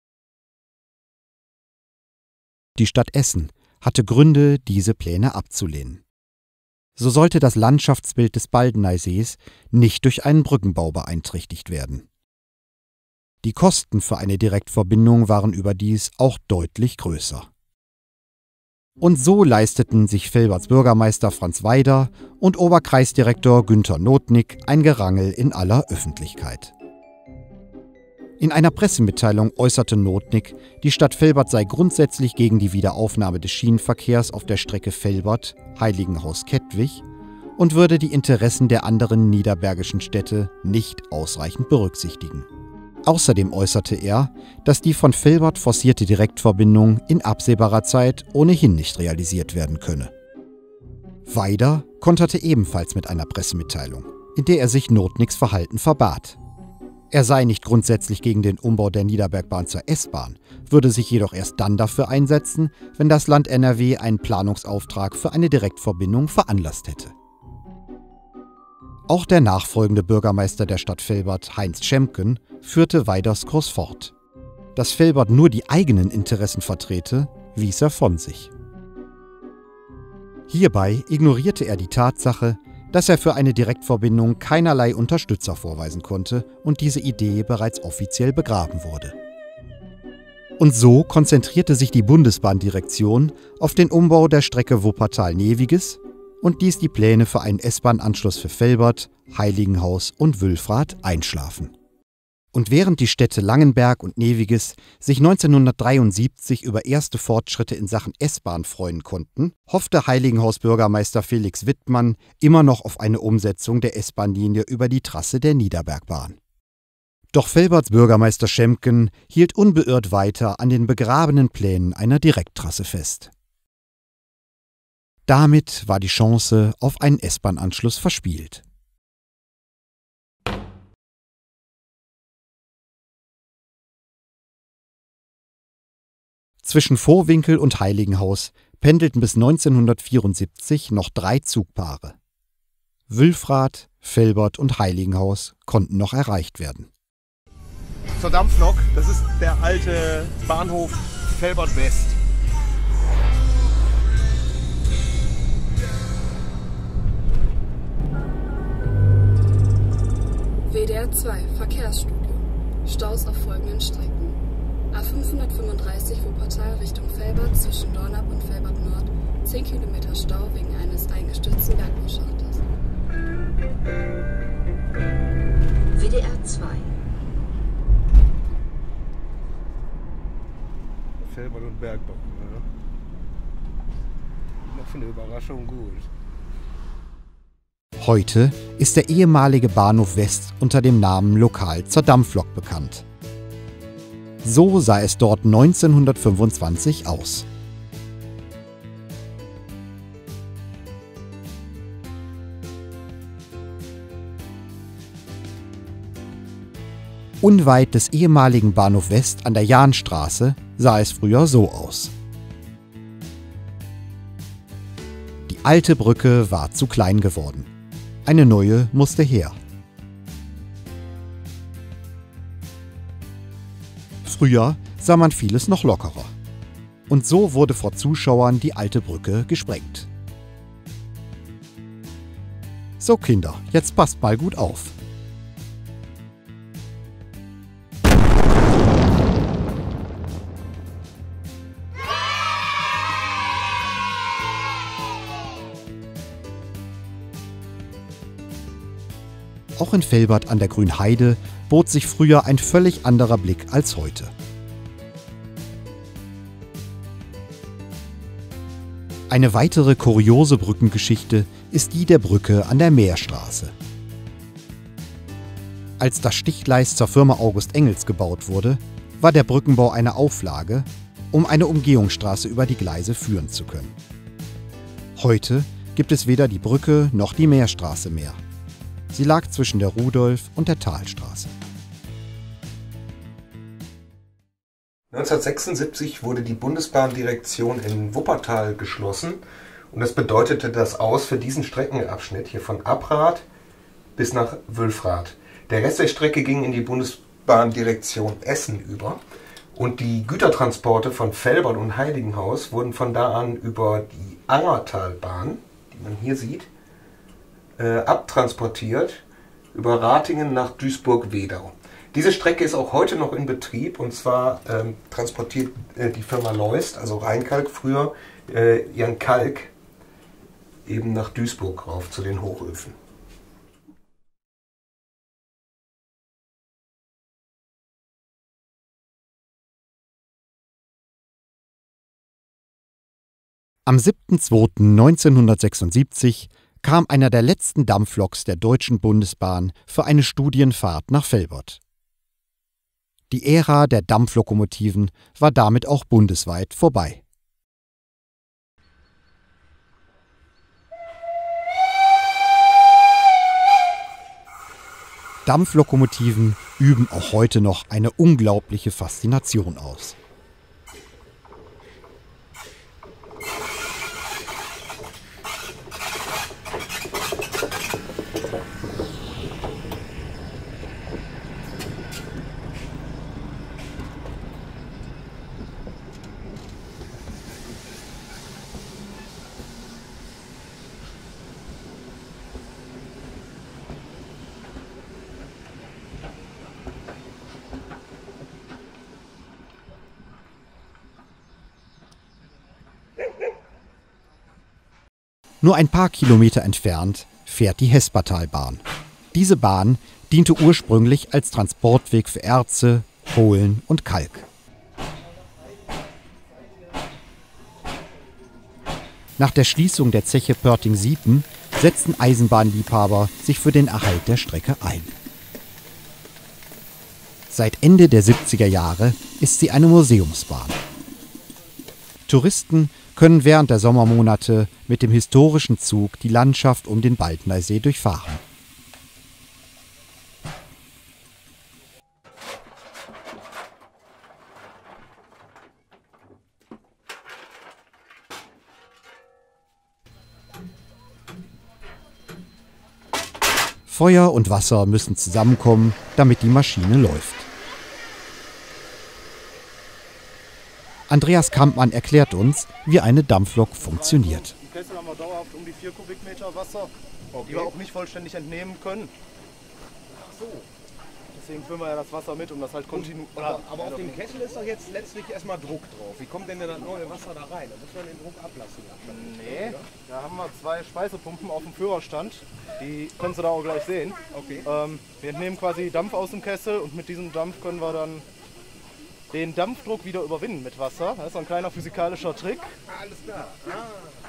Die Stadt Essen hatte Gründe, diese Pläne abzulehnen. So sollte das Landschaftsbild des Baldeneysees nicht durch einen Brückenbau beeinträchtigt werden. Die Kosten für eine Direktverbindung waren überdies auch deutlich größer. Und so leisteten sich Velberts Bürgermeister Franz Weider und Oberkreisdirektor Günther Notnick ein Gerangel in aller Öffentlichkeit. In einer Pressemitteilung äußerte Notnick, die Stadt Velbert sei grundsätzlich gegen die Wiederaufnahme des Schienenverkehrs auf der Strecke Velbert-Heiligenhaus-Kettwig und würde die Interessen der anderen niederbergischen Städte nicht ausreichend berücksichtigen. Außerdem äußerte er, dass die von Velbert forcierte Direktverbindung in absehbarer Zeit ohnehin nicht realisiert werden könne. Weider konterte ebenfalls mit einer Pressemitteilung, in der er sich Notnicks Verhalten verbat. Er sei nicht grundsätzlich gegen den Umbau der Niederbergbahn zur S-Bahn, würde sich jedoch erst dann dafür einsetzen, wenn das Land N R W einen Planungsauftrag für eine Direktverbindung veranlasst hätte. Auch der nachfolgende Bürgermeister der Stadt Velbert, Heinz Schemken, führte Weiders Kurs fort. Dass Velbert nur die eigenen Interessen vertrete, wies er von sich. Hierbei ignorierte er die Tatsache, dass er für eine Direktverbindung keinerlei Unterstützer vorweisen konnte und diese Idee bereits offiziell begraben wurde. Und so konzentrierte sich die Bundesbahndirektion auf den Umbau der Strecke Wuppertal-Neviges und ließ die Pläne für einen S-Bahn-Anschluss für Velbert, Heiligenhaus und Wülfrath einschlafen. Und während die Städte Langenberg und Neviges sich neunzehnhundertdreiundsiebzig über erste Fortschritte in Sachen S-Bahn freuen konnten, hoffte Heiligenhaus-Bürgermeister Felix Wittmann immer noch auf eine Umsetzung der S-Bahn-Linie über die Trasse der Niederbergbahn. Doch Velberts Bürgermeister Schemken hielt unbeirrt weiter an den begrabenen Plänen einer Direkttrasse fest. Damit war die Chance auf einen S-Bahn-Anschluss verspielt. Zwischen Vohwinkel und Heiligenhaus pendelten bis neunzehnhundertvierundsiebzig noch drei Zugpaare. Wülfrath, Velbert und Heiligenhaus konnten noch erreicht werden. Zur Dampflok, das ist der alte Bahnhof Velbert West. W D R zwei Verkehrsstudio. Staus auf folgenden Strecken. A fünfhundertfünfunddreißig Wuppertal Richtung Velbert zwischen Dornap und Velbert Nord. zehn Kilometer Stau wegen eines eingestürzten Bergbauschachtes. W D R zwei. Velbert und Bergbau. Ja. Noch für eine Überraschung gut. Heute ist der ehemalige Bahnhof West unter dem Namen Lokal zur Dampflok bekannt. So sah es dort neunzehnhundertfünfundzwanzig aus. Unweit des ehemaligen Bahnhof West an der Jahnstraße sah es früher so aus. Die alte Brücke war zu klein geworden. Eine neue musste her. Früher sah man vieles noch lockerer. Und so wurde vor Zuschauern die alte Brücke gesprengt. So Kinder, jetzt passt mal gut auf. Auch in Velbert an der Grünheide bot sich früher ein völlig anderer Blick als heute. Eine weitere kuriose Brückengeschichte ist die der Brücke an der Meerstraße. Als das Stichgleis zur Firma August Engels gebaut wurde, war der Brückenbau eine Auflage, um eine Umgehungsstraße über die Gleise führen zu können. Heute gibt es weder die Brücke noch die Meerstraße mehr. Sie lag zwischen der Rudolf- und der Talstraße. neunzehnhundertsechsundsiebzig wurde die Bundesbahndirektion in Wuppertal geschlossen und das bedeutete das Aus für diesen Streckenabschnitt hier von Abrath bis nach Wülfrath. Der Rest der Strecke ging in die Bundesbahndirektion Essen über und die Gütertransporte von Velbert und Heiligenhaus wurden von da an über die Angertalbahn, die man hier sieht, äh, abtransportiert über Ratingen nach Duisburg-Wedau. Diese Strecke ist auch heute noch in Betrieb und zwar ähm, transportiert äh, die Firma Leust, also Rheinkalk, früher äh, ihren Kalk eben nach Duisburg rauf zu den Hochöfen. Am siebten zweiten neunzehnhundertsechsundsiebzig kam einer der letzten Dampfloks der Deutschen Bundesbahn für eine Studienfahrt nach Velbert. Die Ära der Dampflokomotiven war damit auch bundesweit vorbei. Dampflokomotiven üben auch heute noch eine unglaubliche Faszination aus. Nur ein paar Kilometer entfernt fährt die Hespertalbahn. Diese Bahn diente ursprünglich als Transportweg für Erze, Kohlen und Kalk. Nach der Schließung der Zeche Pörting-Siepen setzten Eisenbahnliebhaber sich für den Erhalt der Strecke ein. Seit Ende der siebziger Jahre ist sie eine Museumsbahn. Touristen können während der Sommermonate mit dem historischen Zug die Landschaft um den Baldnersee durchfahren. Feuer und Wasser müssen zusammenkommen, damit die Maschine läuft. Andreas Kampmann erklärt uns, wie eine Dampflok funktioniert. Im Kessel haben wir dauerhaft um die vier Kubikmeter Wasser, okay, die wir auch nicht vollständig entnehmen können. Ach so. Deswegen füllen wir ja das Wasser mit, um das halt kontinuierlich. Aber, aber auf dem Kessel ist doch jetzt letztlich erstmal Druck drauf. Wie kommt denn das neue Wasser da rein? Da muss man den Druck ablassen. Nee, oder? Da haben wir zwei Speisepumpen auf dem Führerstand. Die können Sie da auch gleich sehen. Okay. Ähm, wir entnehmen quasi Dampf aus dem Kessel und mit diesem Dampf können wir dann den Dampfdruck wieder überwinden mit Wasser. Das ist ein kleiner physikalischer Trick. Alles klar. Ah.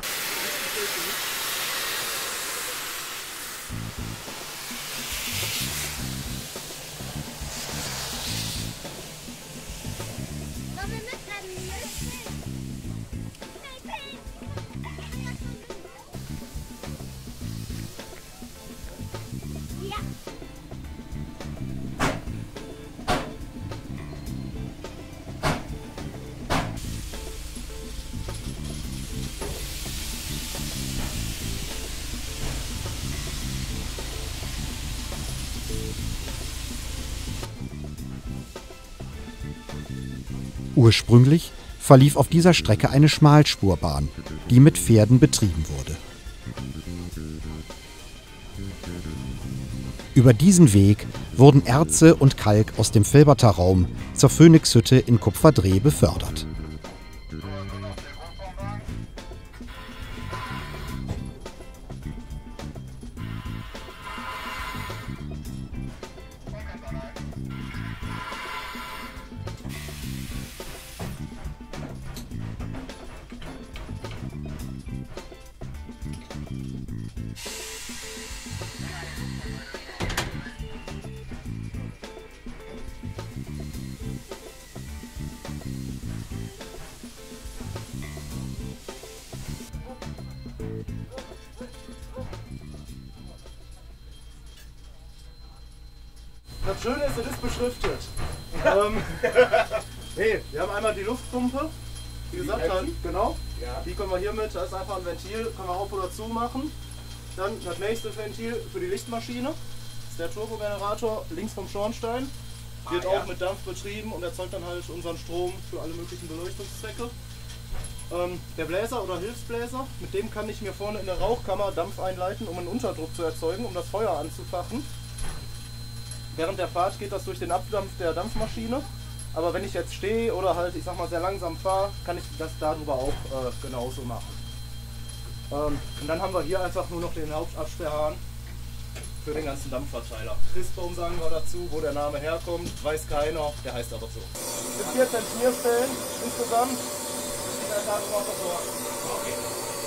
Ursprünglich verlief auf dieser Strecke eine Schmalspurbahn, die mit Pferden betrieben wurde. Über diesen Weg wurden Erze und Kalk aus dem Velberter Raum zur Phoenixhütte in Kupferdreh befördert. Das Schöne ist, es ist beschriftet. ähm, nee, wir haben einmal die Luftpumpe, wie gesagt, halt, genau. Ja. Die können wir hiermit, da ist einfach ein Ventil, können wir auf oder zu machen. Dann das nächste Ventil für die Lichtmaschine, das ist der Turbogenerator links vom Schornstein. Wird Ah, auch ja. mit Dampf betrieben und erzeugt dann halt unseren Strom für alle möglichen Beleuchtungszwecke. Ähm, der Bläser oder Hilfsbläser, mit dem kann ich mir vorne in der Rauchkammer Dampf einleiten, um einen Unterdruck zu erzeugen, um das Feuer anzufachen. Während der Fahrt geht das durch den Abdampf der Dampfmaschine, aber wenn ich jetzt stehe oder halt, ich sag mal, sehr langsam fahre, kann ich das darüber auch äh, genauso machen. Ähm, und dann haben wir hier einfach nur noch den Hauptabsperrhahn für den ganzen Dampfverteiler. Christbaum sagen wir dazu, wo der Name herkommt, weiß keiner, der heißt aber so. Es sind vierzehn Schmierstellen insgesamt. Okay.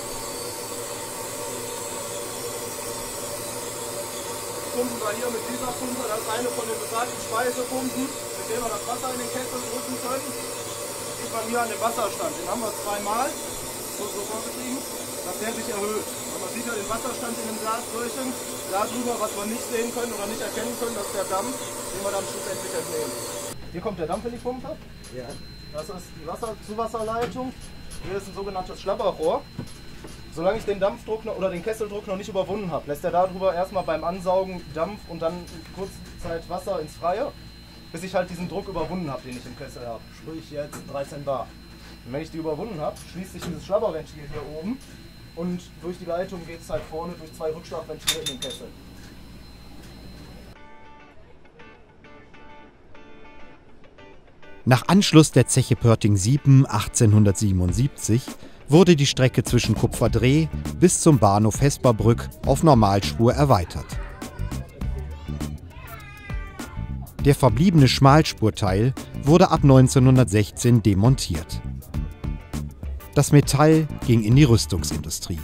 Pumpen wir hier mit dieser Pumpe, das ist eine von den besagten Speisepumpen, mit der wir das Wasser in den Kessel drücken können. Das sieht man hier an dem Wasserstand, den haben wir zweimal so, so vorgetrieben, dass der sich erhöht. Und man sieht ja den Wasserstand in den Glasröhrchen, darüber, was wir nicht sehen können oder nicht erkennen können, das ist der Dampf, den wir dann schlussendlich entnehmen. Hier kommt der Dampf in die Pumpe. Ja. Das ist die Wasser Zuwasserleitung. Hier ist ein sogenanntes Schlabberrohr. Solange ich den Dampfdruck noch, oder den Kesseldruck noch nicht überwunden habe, lässt er darüber erstmal beim Ansaugen Dampf und dann kurze Zeit Wasser ins Freie, bis ich halt diesen Druck überwunden habe, den ich im Kessel habe. Sprich jetzt dreizehn Bar. Und wenn ich die überwunden habe, schließt sich dieses Schlabberventil hier oben und durch die Leitung geht es halt vorne durch zwei Rückschlagventile in den Kessel. Nach Anschluss der Zeche Pörting sieben achtzehnhundertsiebenundsiebzig wurde die Strecke zwischen Kupferdreh bis zum Bahnhof Hesperbrück auf Normalspur erweitert. Der verbliebene Schmalspurteil wurde ab neunzehnhundertsechzehn demontiert. Das Metall ging in die Rüstungsindustrie.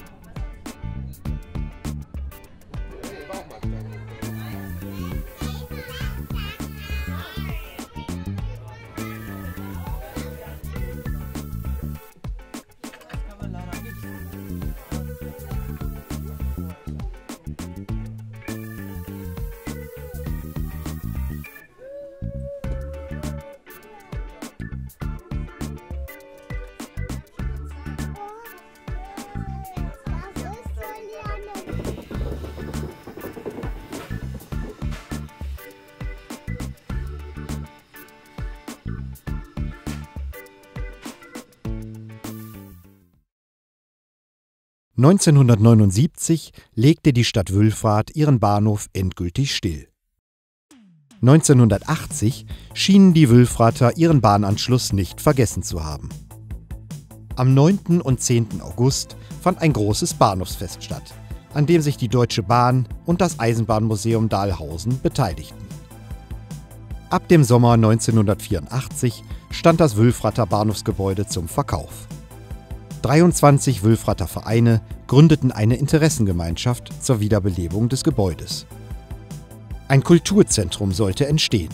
neunzehnhundertneunundsiebzig legte die Stadt Wülfrath ihren Bahnhof endgültig still. neunzehnhundertachtzig schienen die Wülfrather ihren Bahnanschluss nicht vergessen zu haben. Am neunten und zehnten August fand ein großes Bahnhofsfest statt, an dem sich die Deutsche Bahn und das Eisenbahnmuseum Dahlhausen beteiligten. Ab dem Sommer neunzehnhundertvierundachtzig stand das Wülfrather Bahnhofsgebäude zum Verkauf. dreiundzwanzig Wülfrather Vereine gründeten eine Interessengemeinschaft zur Wiederbelebung des Gebäudes. Ein Kulturzentrum sollte entstehen.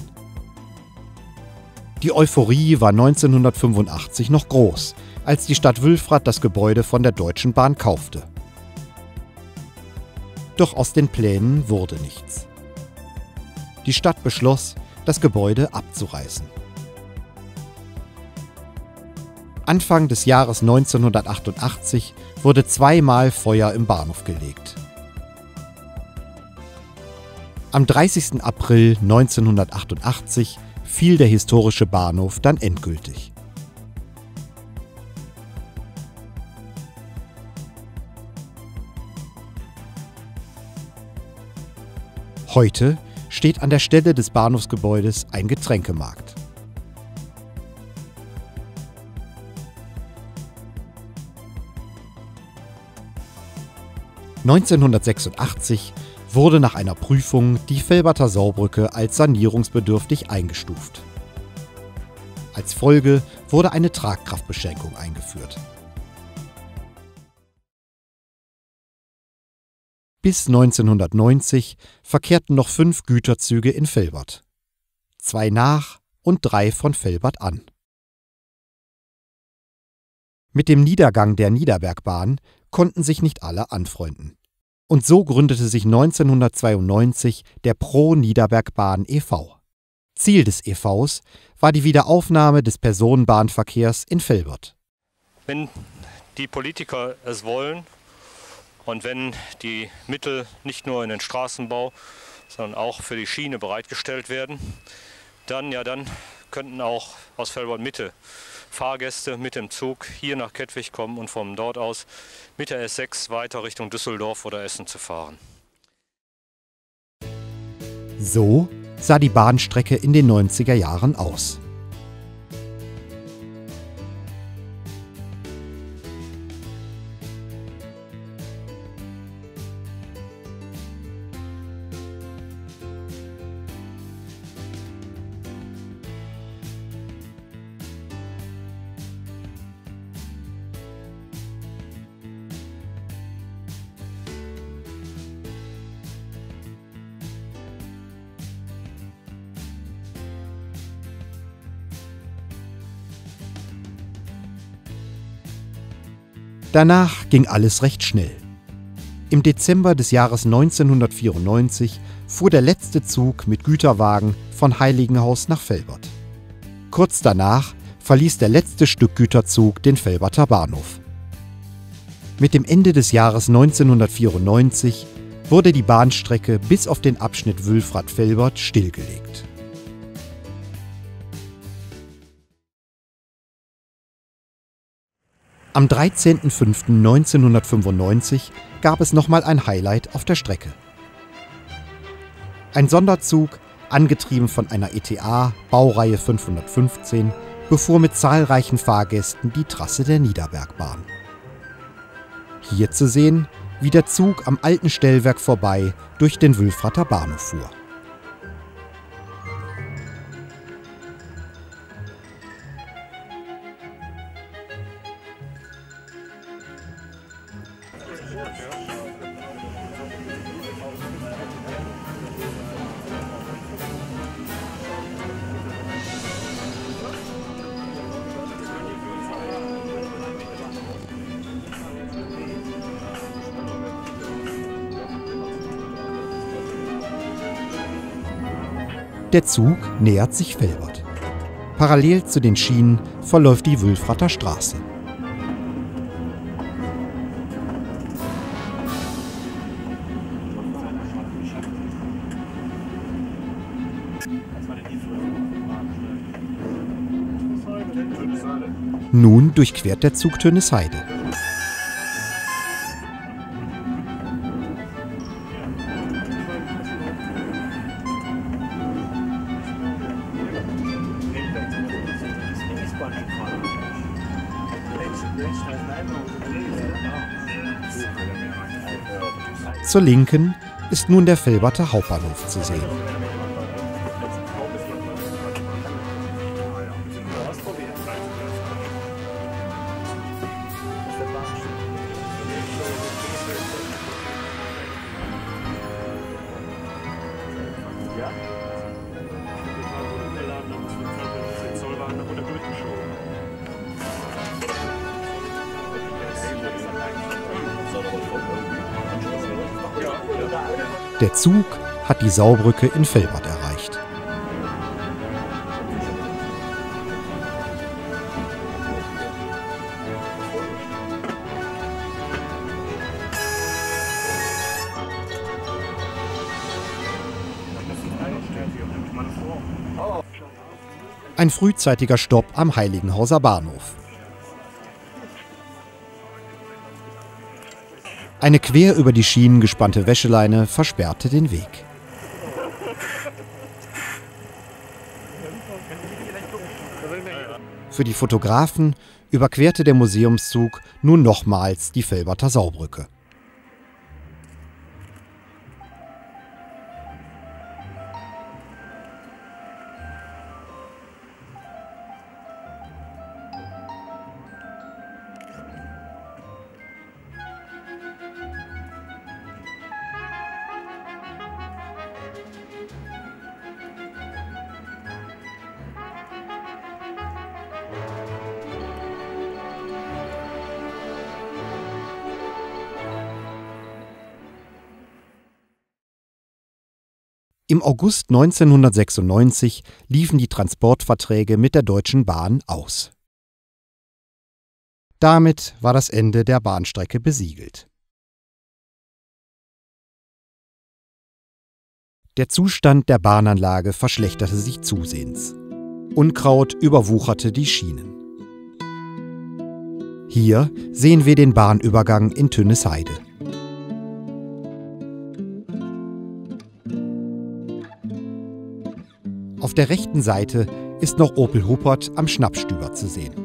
Die Euphorie war neunzehnhundertfünfundachtzig noch groß, als die Stadt Wülfrath das Gebäude von der Deutschen Bahn kaufte. Doch aus den Plänen wurde nichts. Die Stadt beschloss, das Gebäude abzureißen. Anfang des Jahres neunzehnhundertachtundachtzig wurde zweimal Feuer im Bahnhof gelegt. Am dreißigsten April neunzehnhundertachtundachtzig fiel der historische Bahnhof dann endgültig. Heute steht an der Stelle des Bahnhofsgebäudes ein Getränkemarkt. neunzehnhundertsechsundachtzig wurde nach einer Prüfung die Velberter Saubrücke als sanierungsbedürftig eingestuft. Als Folge wurde eine Tragkraftbeschränkung eingeführt. Bis neunzehnhundertneunzig verkehrten noch fünf Güterzüge in Velbert. Zwei nach und drei von Velbert an. Mit dem Niedergang der Niederbergbahn konnten sich nicht alle anfreunden. Und so gründete sich neunzehnhundertzweiundneunzig der Pro-Niederbergbahn e V Ziel des E Vs war die Wiederaufnahme des Personenbahnverkehrs in Velbert. Wenn die Politiker es wollen und wenn die Mittel nicht nur in den Straßenbau, sondern auch für die Schiene bereitgestellt werden, dann, ja, dann könnten auch aus Velbert Mitte Fahrgäste mit dem Zug hier nach Kettwig kommen und von dort aus mit der S sechs weiter Richtung Düsseldorf oder Essen zu fahren. So sah die Bahnstrecke in den neunziger Jahren aus. Danach ging alles recht schnell. Im Dezember des Jahres neunzehnhundertvierundneunzig fuhr der letzte Zug mit Güterwagen von Heiligenhaus nach Velbert. Kurz danach verließ der letzte Stückgüterzug den Velberter Bahnhof. Mit dem Ende des Jahres neunzehnhundertvierundneunzig wurde die Bahnstrecke bis auf den Abschnitt Wülfrath-Velbert stillgelegt. Am dreizehnten fünften neunzehnhundertfünfundneunzig gab es nochmal ein Highlight auf der Strecke. Ein Sonderzug, angetrieben von einer E T A Baureihe fünfhundertfünfzehn, befuhr mit zahlreichen Fahrgästen die Trasse der Niederbergbahn. Hier zu sehen, wie der Zug am alten Stellwerk vorbei durch den Wülfrather Bahnhof fuhr. Der Zug nähert sich Velbert. Parallel zu den Schienen verläuft die Wülfrather Straße. Nun durchquert der Zug Tönisheide. Zur Linken ist nun der Velberter Hauptbahnhof zu sehen. Der Zug hat die Saubrücke in Velbert erreicht. Ein frühzeitiger Stopp am Heiligenhauser Bahnhof. Eine quer über die Schienen gespannte Wäscheleine versperrte den Weg. Für die Fotografen überquerte der Museumszug nun nochmals die Velberter Saubrücke. Im August neunzehnhundertsechsundneunzig liefen die Transportverträge mit der Deutschen Bahn aus. Damit war das Ende der Bahnstrecke besiegelt. Der Zustand der Bahnanlage verschlechterte sich zusehends. Unkraut überwucherte die Schienen. Hier sehen wir den Bahnübergang in Tönisheide. Auf der rechten Seite ist noch Opel Huppert am Schnappstüber zu sehen.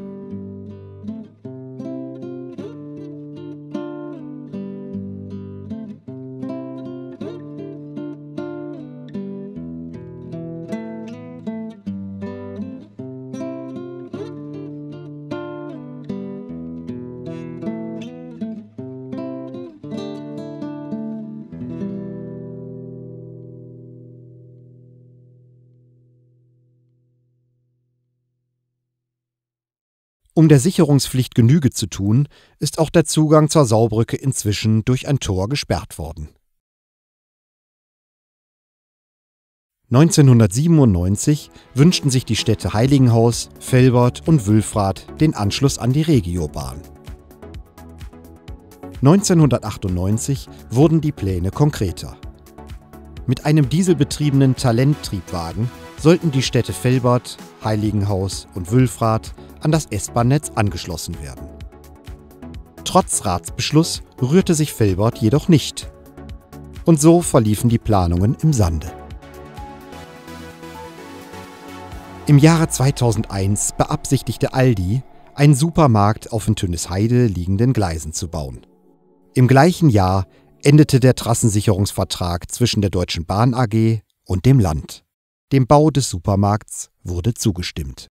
Um der Sicherungspflicht Genüge zu tun, ist auch der Zugang zur Saubrücke inzwischen durch ein Tor gesperrt worden. neunzehnhundertsiebenundneunzig wünschten sich die Städte Heiligenhaus, Velbert und Wülfrath den Anschluss an die Regiobahn. neunzehnhundertachtundneunzig wurden die Pläne konkreter. Mit einem dieselbetriebenen Talenttriebwagen sollten die Städte Velbert, Heiligenhaus und Wülfrath an das S-Bahn-Netz angeschlossen werden. Trotz Ratsbeschluss rührte sich Velbert jedoch nicht. Und so verliefen die Planungen im Sande. Im Jahre zweitausendeins beabsichtigte Aldi, einen Supermarkt auf in Tönnesheide liegenden Gleisen zu bauen. Im gleichen Jahr endete der Trassensicherungsvertrag zwischen der Deutschen Bahn A G und dem Land. Dem Bau des Supermarkts wurde zugestimmt.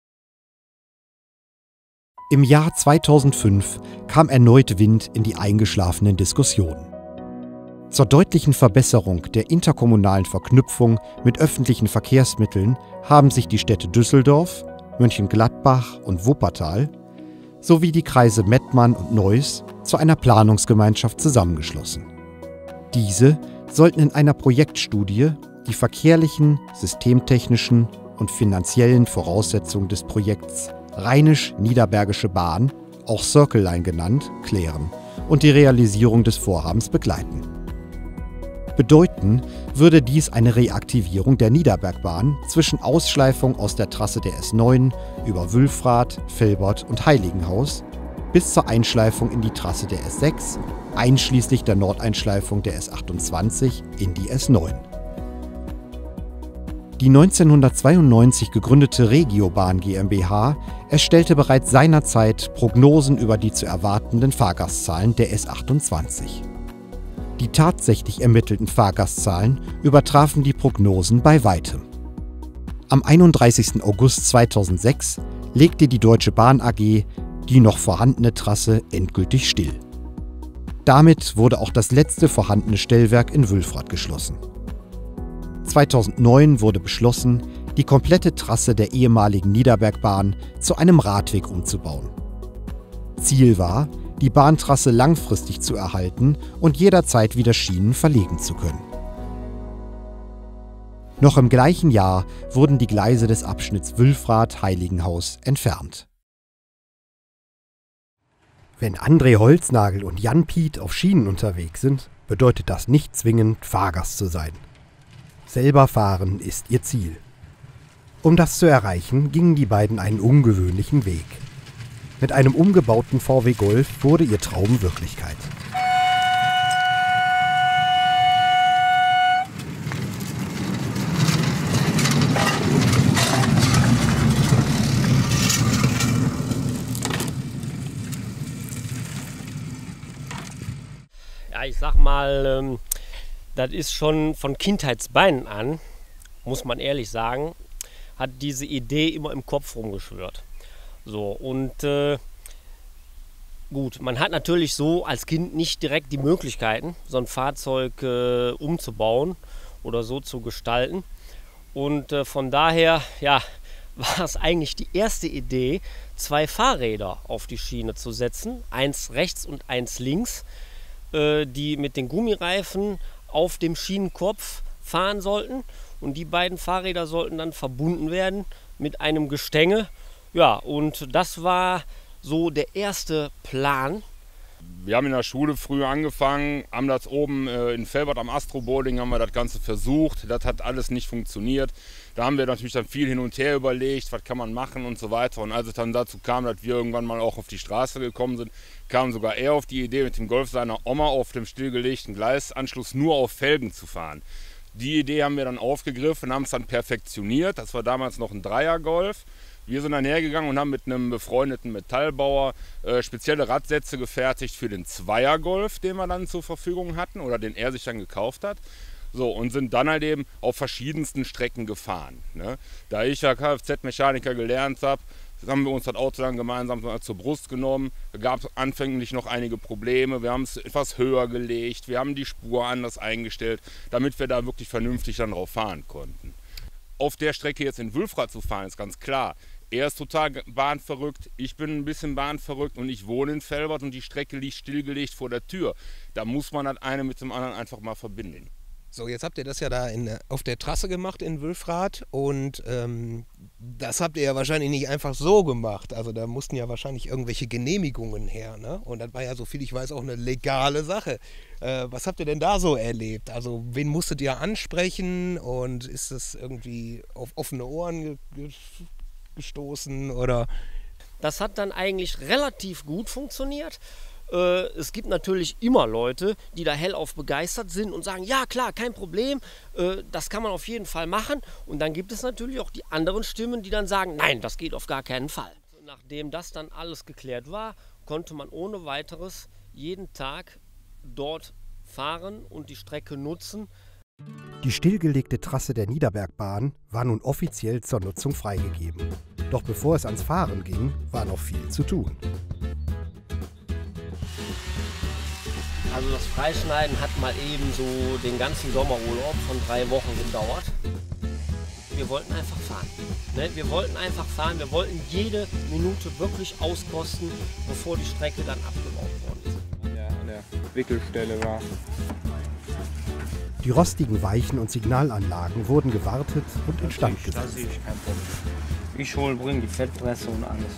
Im Jahr zweitausendfünf kam erneut Wind in die eingeschlafenen Diskussionen. Zur deutlichen Verbesserung der interkommunalen Verknüpfung mit öffentlichen Verkehrsmitteln haben sich die Städte Düsseldorf, Mönchengladbach und Wuppertal sowie die Kreise Mettmann und Neuss zu einer Planungsgemeinschaft zusammengeschlossen. Diese sollten in einer Projektstudie die verkehrlichen, systemtechnischen und finanziellen Voraussetzungen des Projekts Rheinisch-Niederbergische Bahn, auch Circle Line genannt, klären und die Realisierung des Vorhabens begleiten. Bedeuten würde dies eine Reaktivierung der Niederbergbahn zwischen Ausschleifung aus der Trasse der S neun über Wülfrath, Velbert und Heiligenhaus bis zur Einschleifung in die Trasse der S sechs, einschließlich der Nordeinschleifung der S achtundzwanzig in die S neun. Die neunzehnhundertzweiundneunzig gegründete Regiobahn GmbH erstellte bereits seinerzeit Prognosen über die zu erwartenden Fahrgastzahlen der S achtundzwanzig. Die tatsächlich ermittelten Fahrgastzahlen übertrafen die Prognosen bei weitem. Am einunddreißigsten August zweitausendsechs legte die Deutsche Bahn A G die noch vorhandene Trasse endgültig still. Damit wurde auch das letzte vorhandene Stellwerk in Wülfrath geschlossen. zweitausendneun wurde beschlossen, die komplette Trasse der ehemaligen Niederbergbahn zu einem Radweg umzubauen. Ziel war, die Bahntrasse langfristig zu erhalten und jederzeit wieder Schienen verlegen zu können. Noch im gleichen Jahr wurden die Gleise des Abschnitts Wülfrath-Heiligenhaus entfernt. Wenn André Holznagel und Jan Piet auf Schienen unterwegs sind, bedeutet das nicht zwingend, Fahrgast zu sein. Selber fahren ist ihr Ziel. Um das zu erreichen, gingen die beiden einen ungewöhnlichen Weg. Mit einem umgebauten V W Golf wurde ihr Traum Wirklichkeit. Ja, ich sag mal, ähm, das ist schon von Kindheitsbeinen an, muss man ehrlich sagen, hat diese Idee immer im Kopf rumgeschwirrt. So, und äh, gut, man hat natürlich so als Kind nicht direkt die Möglichkeiten, so ein Fahrzeug äh, umzubauen oder so zu gestalten. Und äh, von daher, ja, war es eigentlich die erste Idee, zwei Fahrräder auf die Schiene zu setzen, eins rechts und eins links, äh, die mit den Gummireifen auf dem Schienenkopf fahren sollten. Und die beiden Fahrräder sollten dann verbunden werden mit einem Gestänge. Ja, und das war so der erste Plan. Wir haben in der Schule früher angefangen, haben das oben äh, in Velbert am Astro-Bowling haben wir das Ganze versucht. Das hat alles nicht funktioniert. Da haben wir natürlich dann viel hin und her überlegt, was kann man machen und so weiter. Und als es dann dazu kam, dass wir irgendwann mal auch auf die Straße gekommen sind, kam sogar er auf die Idee, mit dem Golf seiner Oma auf dem stillgelegten Gleisanschluss nur auf Felgen zu fahren. Die Idee haben wir dann aufgegriffen, haben es dann perfektioniert. Das war damals noch ein Dreier-Golf. Wir sind dann hergegangen und haben mit einem befreundeten Metallbauer äh, spezielle Radsätze gefertigt für den Zweier-Golf, den wir dann zur Verfügung hatten oder den er sich dann gekauft hat. So, und sind dann halt eben auf verschiedensten Strecken gefahren. Ne? Da ich ja Kfz-Mechaniker gelernt habe, haben wir uns das Auto dann gemeinsam zur Brust genommen. Da gab es anfänglich noch einige Probleme. Wir haben es etwas höher gelegt, wir haben die Spur anders eingestellt, damit wir da wirklich vernünftig dann drauf fahren konnten. auf der Strecke jetzt in Wülfrath zu fahren, ist ganz klar. Er ist total bahnverrückt, ich bin ein bisschen bahnverrückt und ich wohne in Velbert und die Strecke liegt stillgelegt vor der Tür. Da muss man das eine mit dem anderen einfach mal verbinden. So, jetzt habt ihr das ja da in, auf der Trasse gemacht in Wülfrath und ähm, das habt ihr ja wahrscheinlich nicht einfach so gemacht. Also da mussten ja wahrscheinlich irgendwelche Genehmigungen her, ne? Und das war ja, so viel ich weiß, auch eine legale Sache. Äh, was habt ihr denn da so erlebt? Also wen musstet ihr ansprechen und ist das irgendwie auf offene Ohren ge gestoßen oder? Das hat dann eigentlich relativ gut funktioniert. Es gibt natürlich immer Leute, die da hellauf begeistert sind und sagen, ja klar, kein Problem, das kann man auf jeden Fall machen. Und dann gibt es natürlich auch die anderen Stimmen, die dann sagen, nein, das geht auf gar keinen Fall. Nachdem das dann alles geklärt war, konnte man ohne weiteres jeden Tag dort fahren und die Strecke nutzen. Die stillgelegte Trasse der Niederbergbahn war nun offiziell zur Nutzung freigegeben. Doch bevor es ans Fahren ging, war noch viel zu tun. Also das Freischneiden hat mal eben so den ganzen Sommerurlaub von drei Wochen gedauert. Wir wollten einfach fahren. Ne? Wir wollten einfach fahren, wir wollten jede Minute wirklich auskosten, bevor die Strecke dann abgebaut worden ist. An der, an der Wickelstelle war. Die rostigen Weichen und Signalanlagen wurden gewartet und instand gesetzt. Das sehe ich kein Problem. Ich hole, bringe die Fettpresse und alles.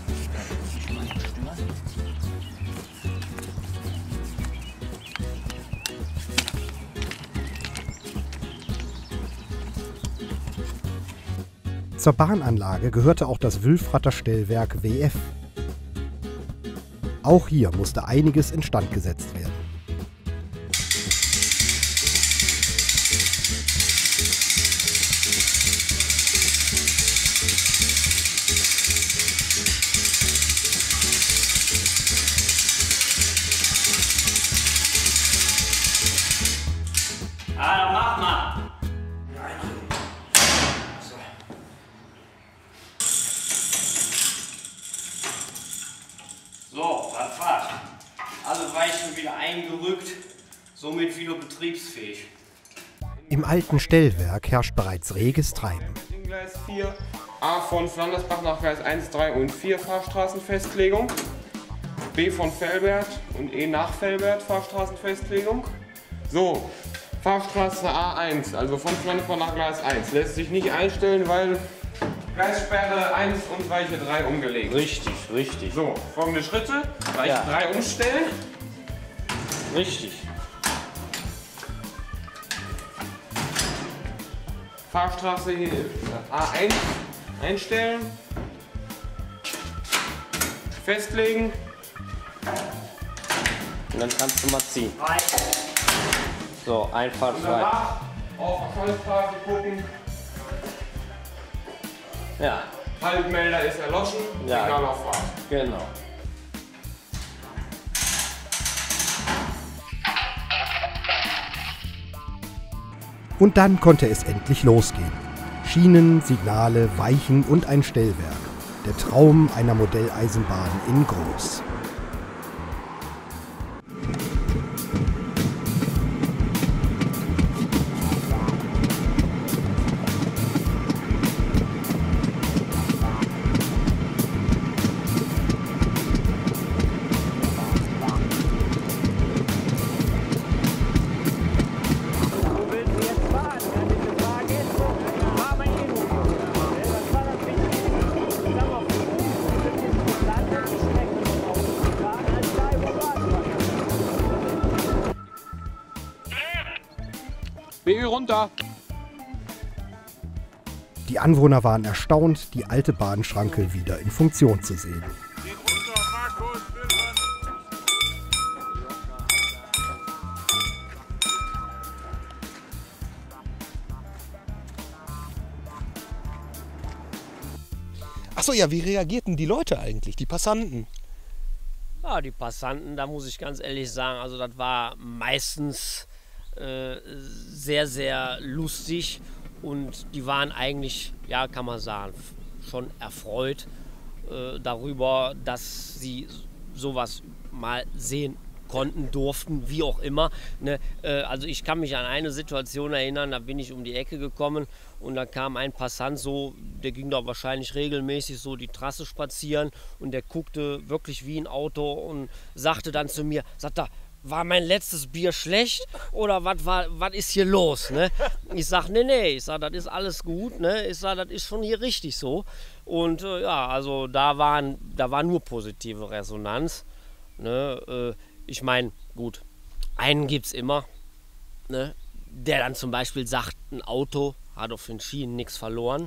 Zur Bahnanlage gehörte auch das Wülfrather Stellwerk W F. Auch hier musste einiges instand gesetzt werden. Ah, mach mal! So, das war's. Alle Weichen wieder eingerückt, somit wieder betriebsfähig. Im alten Stellwerk herrscht bereits reges Treiben. In Gleis vier, A von Flandersbach nach Gleis eins, drei und vier Fahrstraßenfestlegung. B von Velbert und E nach Velbert Fahrstraßenfestlegung. So, Fahrstraße A eins, also von Flandersbach nach Gleis eins. Lässt sich nicht einstellen, weil Gleissperre eins und Weiche drei umgelegt. Richtig, richtig. So, folgende Schritte. Weiche Ja. drei umstellen. Richtig. Fahrstraße A eins einstellen. Festlegen. Und dann kannst du mal ziehen. So, einfach Und frei. danach auf Verfallsstraße gucken. Ja. Haltmelder ist erloschen. Ja. Signal auf Fahrt. Genau. Und dann konnte es endlich losgehen. Schienen, Signale, Weichen und ein Stellwerk. Der Traum einer Modelleisenbahn in groß. B Ü runter. Die Anwohner waren erstaunt, die alte Bahnschranke wieder in Funktion zu sehen. Achso, ja, wie reagierten die Leute eigentlich, die Passanten? Ja, die Passanten, da muss ich ganz ehrlich sagen, also das war meistens äh, sehr, sehr lustig und die waren eigentlich, ja, kann man sagen, schon erfreut äh, darüber, dass sie sowas mal sehen konnten, durften, wie auch immer. Ne? Äh, also ich kann mich an eine Situation erinnern, da bin ich um die Ecke gekommen und da kam ein Passant so, der ging da wahrscheinlich regelmäßig so die Trasse spazieren und der guckte wirklich wie ein Auto und sagte dann zu mir, sagt er, war mein letztes Bier schlecht oder was war, was ist hier los? Ne? Ich sag, nee, nee, ich sag, das ist alles gut, ne? Ich sag, das ist schon hier richtig so. Und äh, ja, also da, waren, da war nur positive Resonanz. Ne? Äh, ich meine, gut, einen gibt es immer, ne? Der dann zum Beispiel sagt, ein Auto hat auf den Schienen nichts verloren.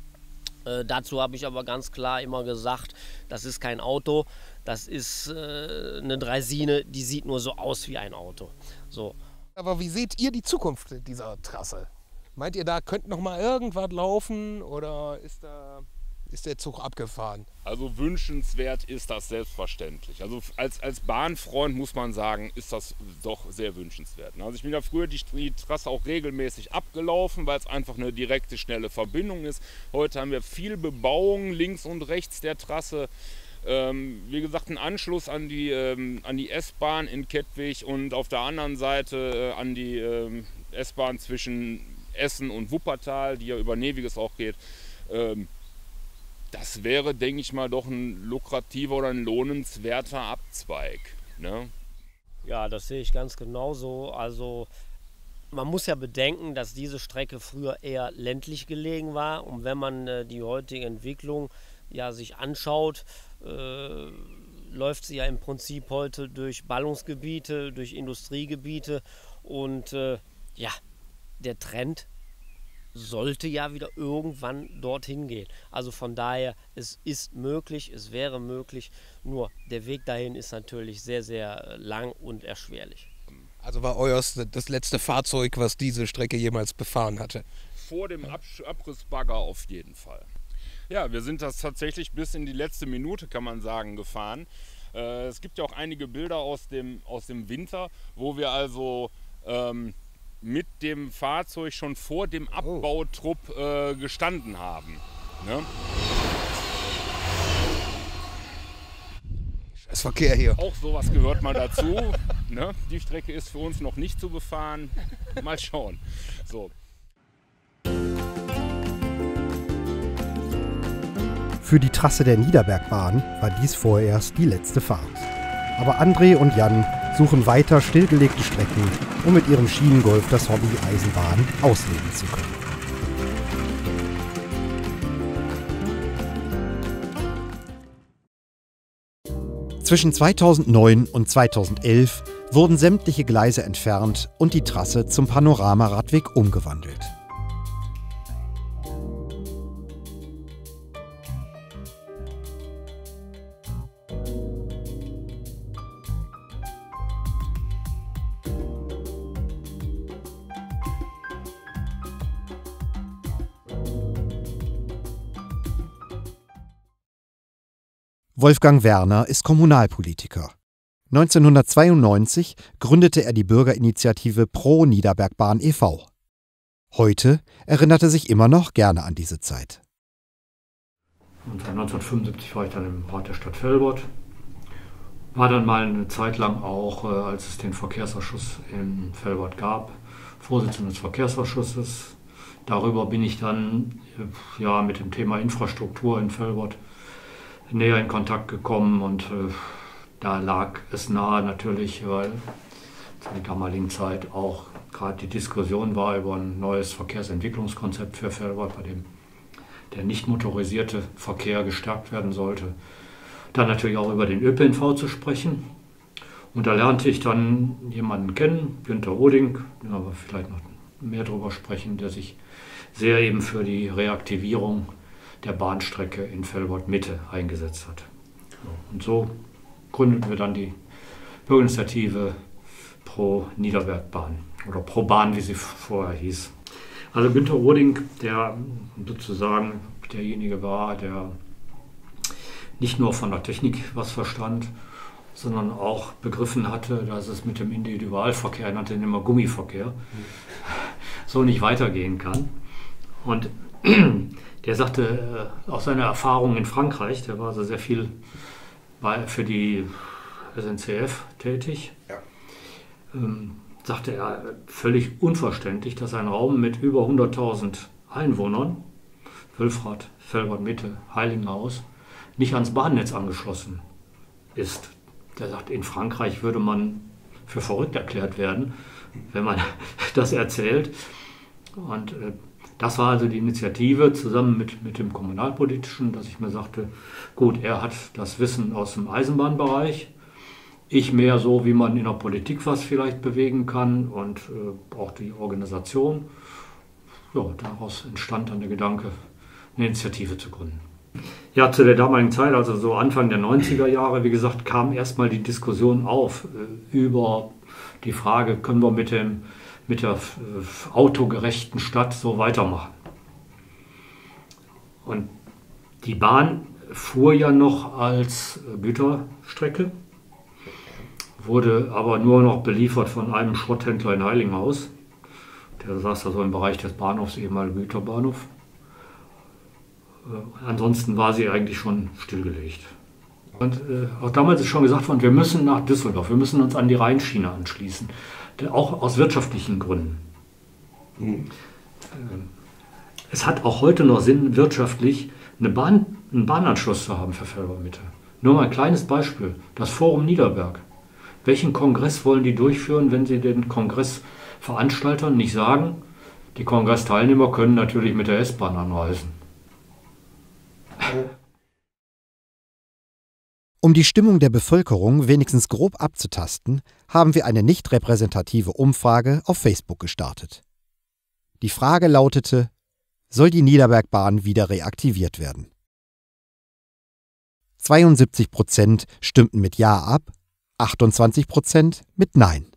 Äh, dazu habe ich aber ganz klar immer gesagt, das ist kein Auto. Das ist äh, eine Draisine, die sieht nur so aus wie ein Auto. So. Aber wie seht ihr die Zukunft dieser Trasse? Meint ihr, da könnte noch mal irgendwas laufen oder ist, da, ist der Zug abgefahren? Also wünschenswert ist das selbstverständlich. Also als, als Bahnfreund muss man sagen, ist das doch sehr wünschenswert. Also ich bin ja früher die, die Trasse auch regelmäßig abgelaufen, weil es einfach eine direkte, schnelle Verbindung ist. Heute haben wir viel Bebauung links und rechts der Trasse. Ähm, wie gesagt, ein Anschluss an die, ähm, an die S-Bahn in Kettwig und auf der anderen Seite äh, an die ähm, S-Bahn zwischen Essen und Wuppertal, die ja über Neviges auch geht. Ähm, das wäre, denke ich mal, doch ein lukrativer oder ein lohnenswerter Abzweig. Ne? Ja, das sehe ich ganz genauso. Also man muss ja bedenken, dass diese Strecke früher eher ländlich gelegen war. Und wenn man äh, die heutige Entwicklung ja, sich anschaut, äh, läuft sie ja im Prinzip heute durch Ballungsgebiete, durch Industriegebiete und äh, ja, der Trend sollte ja wieder irgendwann dorthin gehen. Also von daher, es ist möglich, es wäre möglich, nur der Weg dahin ist natürlich sehr, sehr lang und erschwerlich. Also war euers das letzte Fahrzeug, was diese Strecke jemals befahren hatte? Vor dem Abrissbagger auf jeden Fall. Ja, wir sind das tatsächlich bis in die letzte Minute, kann man sagen, gefahren. Äh, es gibt ja auch einige Bilder aus dem, aus dem Winter, wo wir also ähm, mit dem Fahrzeug schon vor dem Abbautrupp äh, gestanden haben. Ne? Scheiß Verkehr hier. Auch sowas gehört mal dazu. Ne? Die Strecke ist für uns noch nicht zu befahren. Mal schauen. So. Für die Trasse der Niederbergbahn war dies vorerst die letzte Fahrt. Aber André und Jan suchen weiter stillgelegte Strecken, um mit ihrem Schienengolf das Hobby Eisenbahn ausleben zu können. Zwischen zweitausendneun und zweitausendelf wurden sämtliche Gleise entfernt und die Trasse zum Panoramaradweg umgewandelt. Wolfgang Werner ist Kommunalpolitiker. neunzehnhundertzweiundneunzig gründete er die Bürgerinitiative Pro Niederbergbahn e V Heute erinnert er sich immer noch gerne an diese Zeit. Und seit neunzehnhundertfünfundsiebzig war ich dann im Rat der Stadt Velbert. War dann mal eine Zeit lang auch, als es den Verkehrsausschuss in Velbert gab, Vorsitzender des Verkehrsausschusses. Darüber bin ich dann ja, mit dem Thema Infrastruktur in Velbert näher in Kontakt gekommen und äh, da lag es nahe natürlich, weil zu der damaligen Zeit auch gerade die Diskussion war über ein neues Verkehrsentwicklungskonzept für Velbert, bei dem der nicht motorisierte Verkehr gestärkt werden sollte. Dann natürlich auch über den Ö P N V zu sprechen. Und da lernte ich dann jemanden kennen, Günter Roding, aber vielleicht noch mehr darüber sprechen, der sich sehr eben für die Reaktivierung der Bahnstrecke in Velbert Mitte eingesetzt hat. Und so gründeten wir dann die Bürgerinitiative Pro Niederbergbahn oder Pro Bahn, wie sie vorher hieß. Also Günter Roding, der sozusagen derjenige war, der nicht nur von der Technik was verstand, sondern auch begriffen hatte, dass es mit dem Individualverkehr, er nannte ihn immer Gummiverkehr, so nicht weitergehen kann. Und der sagte, äh, aus seiner Erfahrung in Frankreich, der war also sehr viel bei, für die S N C F tätig. Ja. Ähm, sagte er völlig unverständlich, dass ein Raum mit über hunderttausend Einwohnern, Wülfrath, Velbert Mitte, Heiligenhaus, nicht ans Bahnnetz angeschlossen ist. Der sagt, in Frankreich würde man für verrückt erklärt werden, wenn man das erzählt. Und äh, das war also die Initiative zusammen mit, mit dem Kommunalpolitischen, dass ich mir sagte, gut, er hat das Wissen aus dem Eisenbahnbereich, ich mehr so, wie man in der Politik was vielleicht bewegen kann und äh, auch die Organisation. Ja, daraus entstand dann der Gedanke, eine Initiative zu gründen. Ja, zu der damaligen Zeit, also so Anfang der neunziger Jahre, wie gesagt, kam erstmal die Diskussion auf äh, über die Frage, können wir mit, dem, mit der äh, autogerechten Stadt so weitermachen. Und die Bahn fuhr ja noch als Güterstrecke, wurde aber nur noch beliefert von einem Schrotthändler in Heiligenhaus. Der saß da so im Bereich des Bahnhofs, ehemaliger Güterbahnhof. Äh, ansonsten war sie eigentlich schon stillgelegt. Und äh, auch damals ist schon gesagt worden, wir müssen nach Düsseldorf, wir müssen uns an die Rheinschiene anschließen. Auch aus wirtschaftlichen Gründen. Mhm. Es hat auch heute noch Sinn, wirtschaftlich eine Bahn, einen Bahnanschluss zu haben für Velbert Mitte. Nur mal ein kleines Beispiel, das Forum Niederberg. Welchen Kongress wollen die durchführen, wenn sie den Kongressveranstaltern nicht sagen, die Kongressteilnehmer können natürlich mit der S-Bahn anreisen? Um die Stimmung der Bevölkerung wenigstens grob abzutasten, haben wir eine nicht repräsentative Umfrage auf Facebook gestartet. Die Frage lautete: Soll die Niederbergbahn wieder reaktiviert werden? zweiundsiebzig Prozent stimmten mit Ja ab, achtundzwanzig Prozent mit Nein.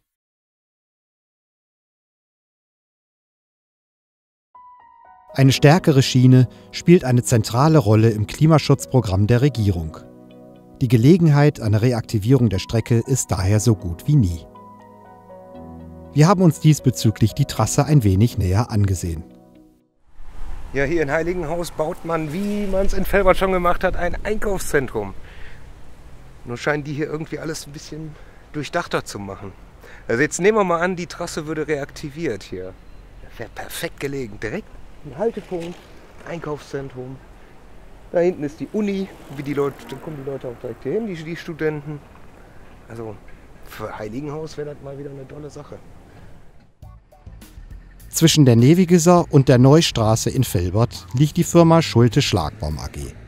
Eine stärkere Schiene spielt eine zentrale Rolle im Klimaschutzprogramm der Regierung. Die Gelegenheit einer Reaktivierung der Strecke ist daher so gut wie nie. Wir haben uns diesbezüglich die Trasse ein wenig näher angesehen. Ja, hier in Heiligenhaus baut man, wie man es in Velbert schon gemacht hat, ein Einkaufszentrum. Nur scheinen die hier irgendwie alles ein bisschen durchdachter zu machen. Also jetzt nehmen wir mal an, die Trasse würde reaktiviert hier. Das wäre perfekt gelegen. Direkt ein Haltepunkt, Einkaufszentrum. Da hinten ist die Uni, wie die Leute, da kommen die Leute auch direkt hier hin, die, die Studenten. Also für Heiligenhaus wäre das mal wieder eine tolle Sache. Zwischen der Nevigeser und der Neustraße in Velbert liegt die Firma Schulte Schlagbaum A G.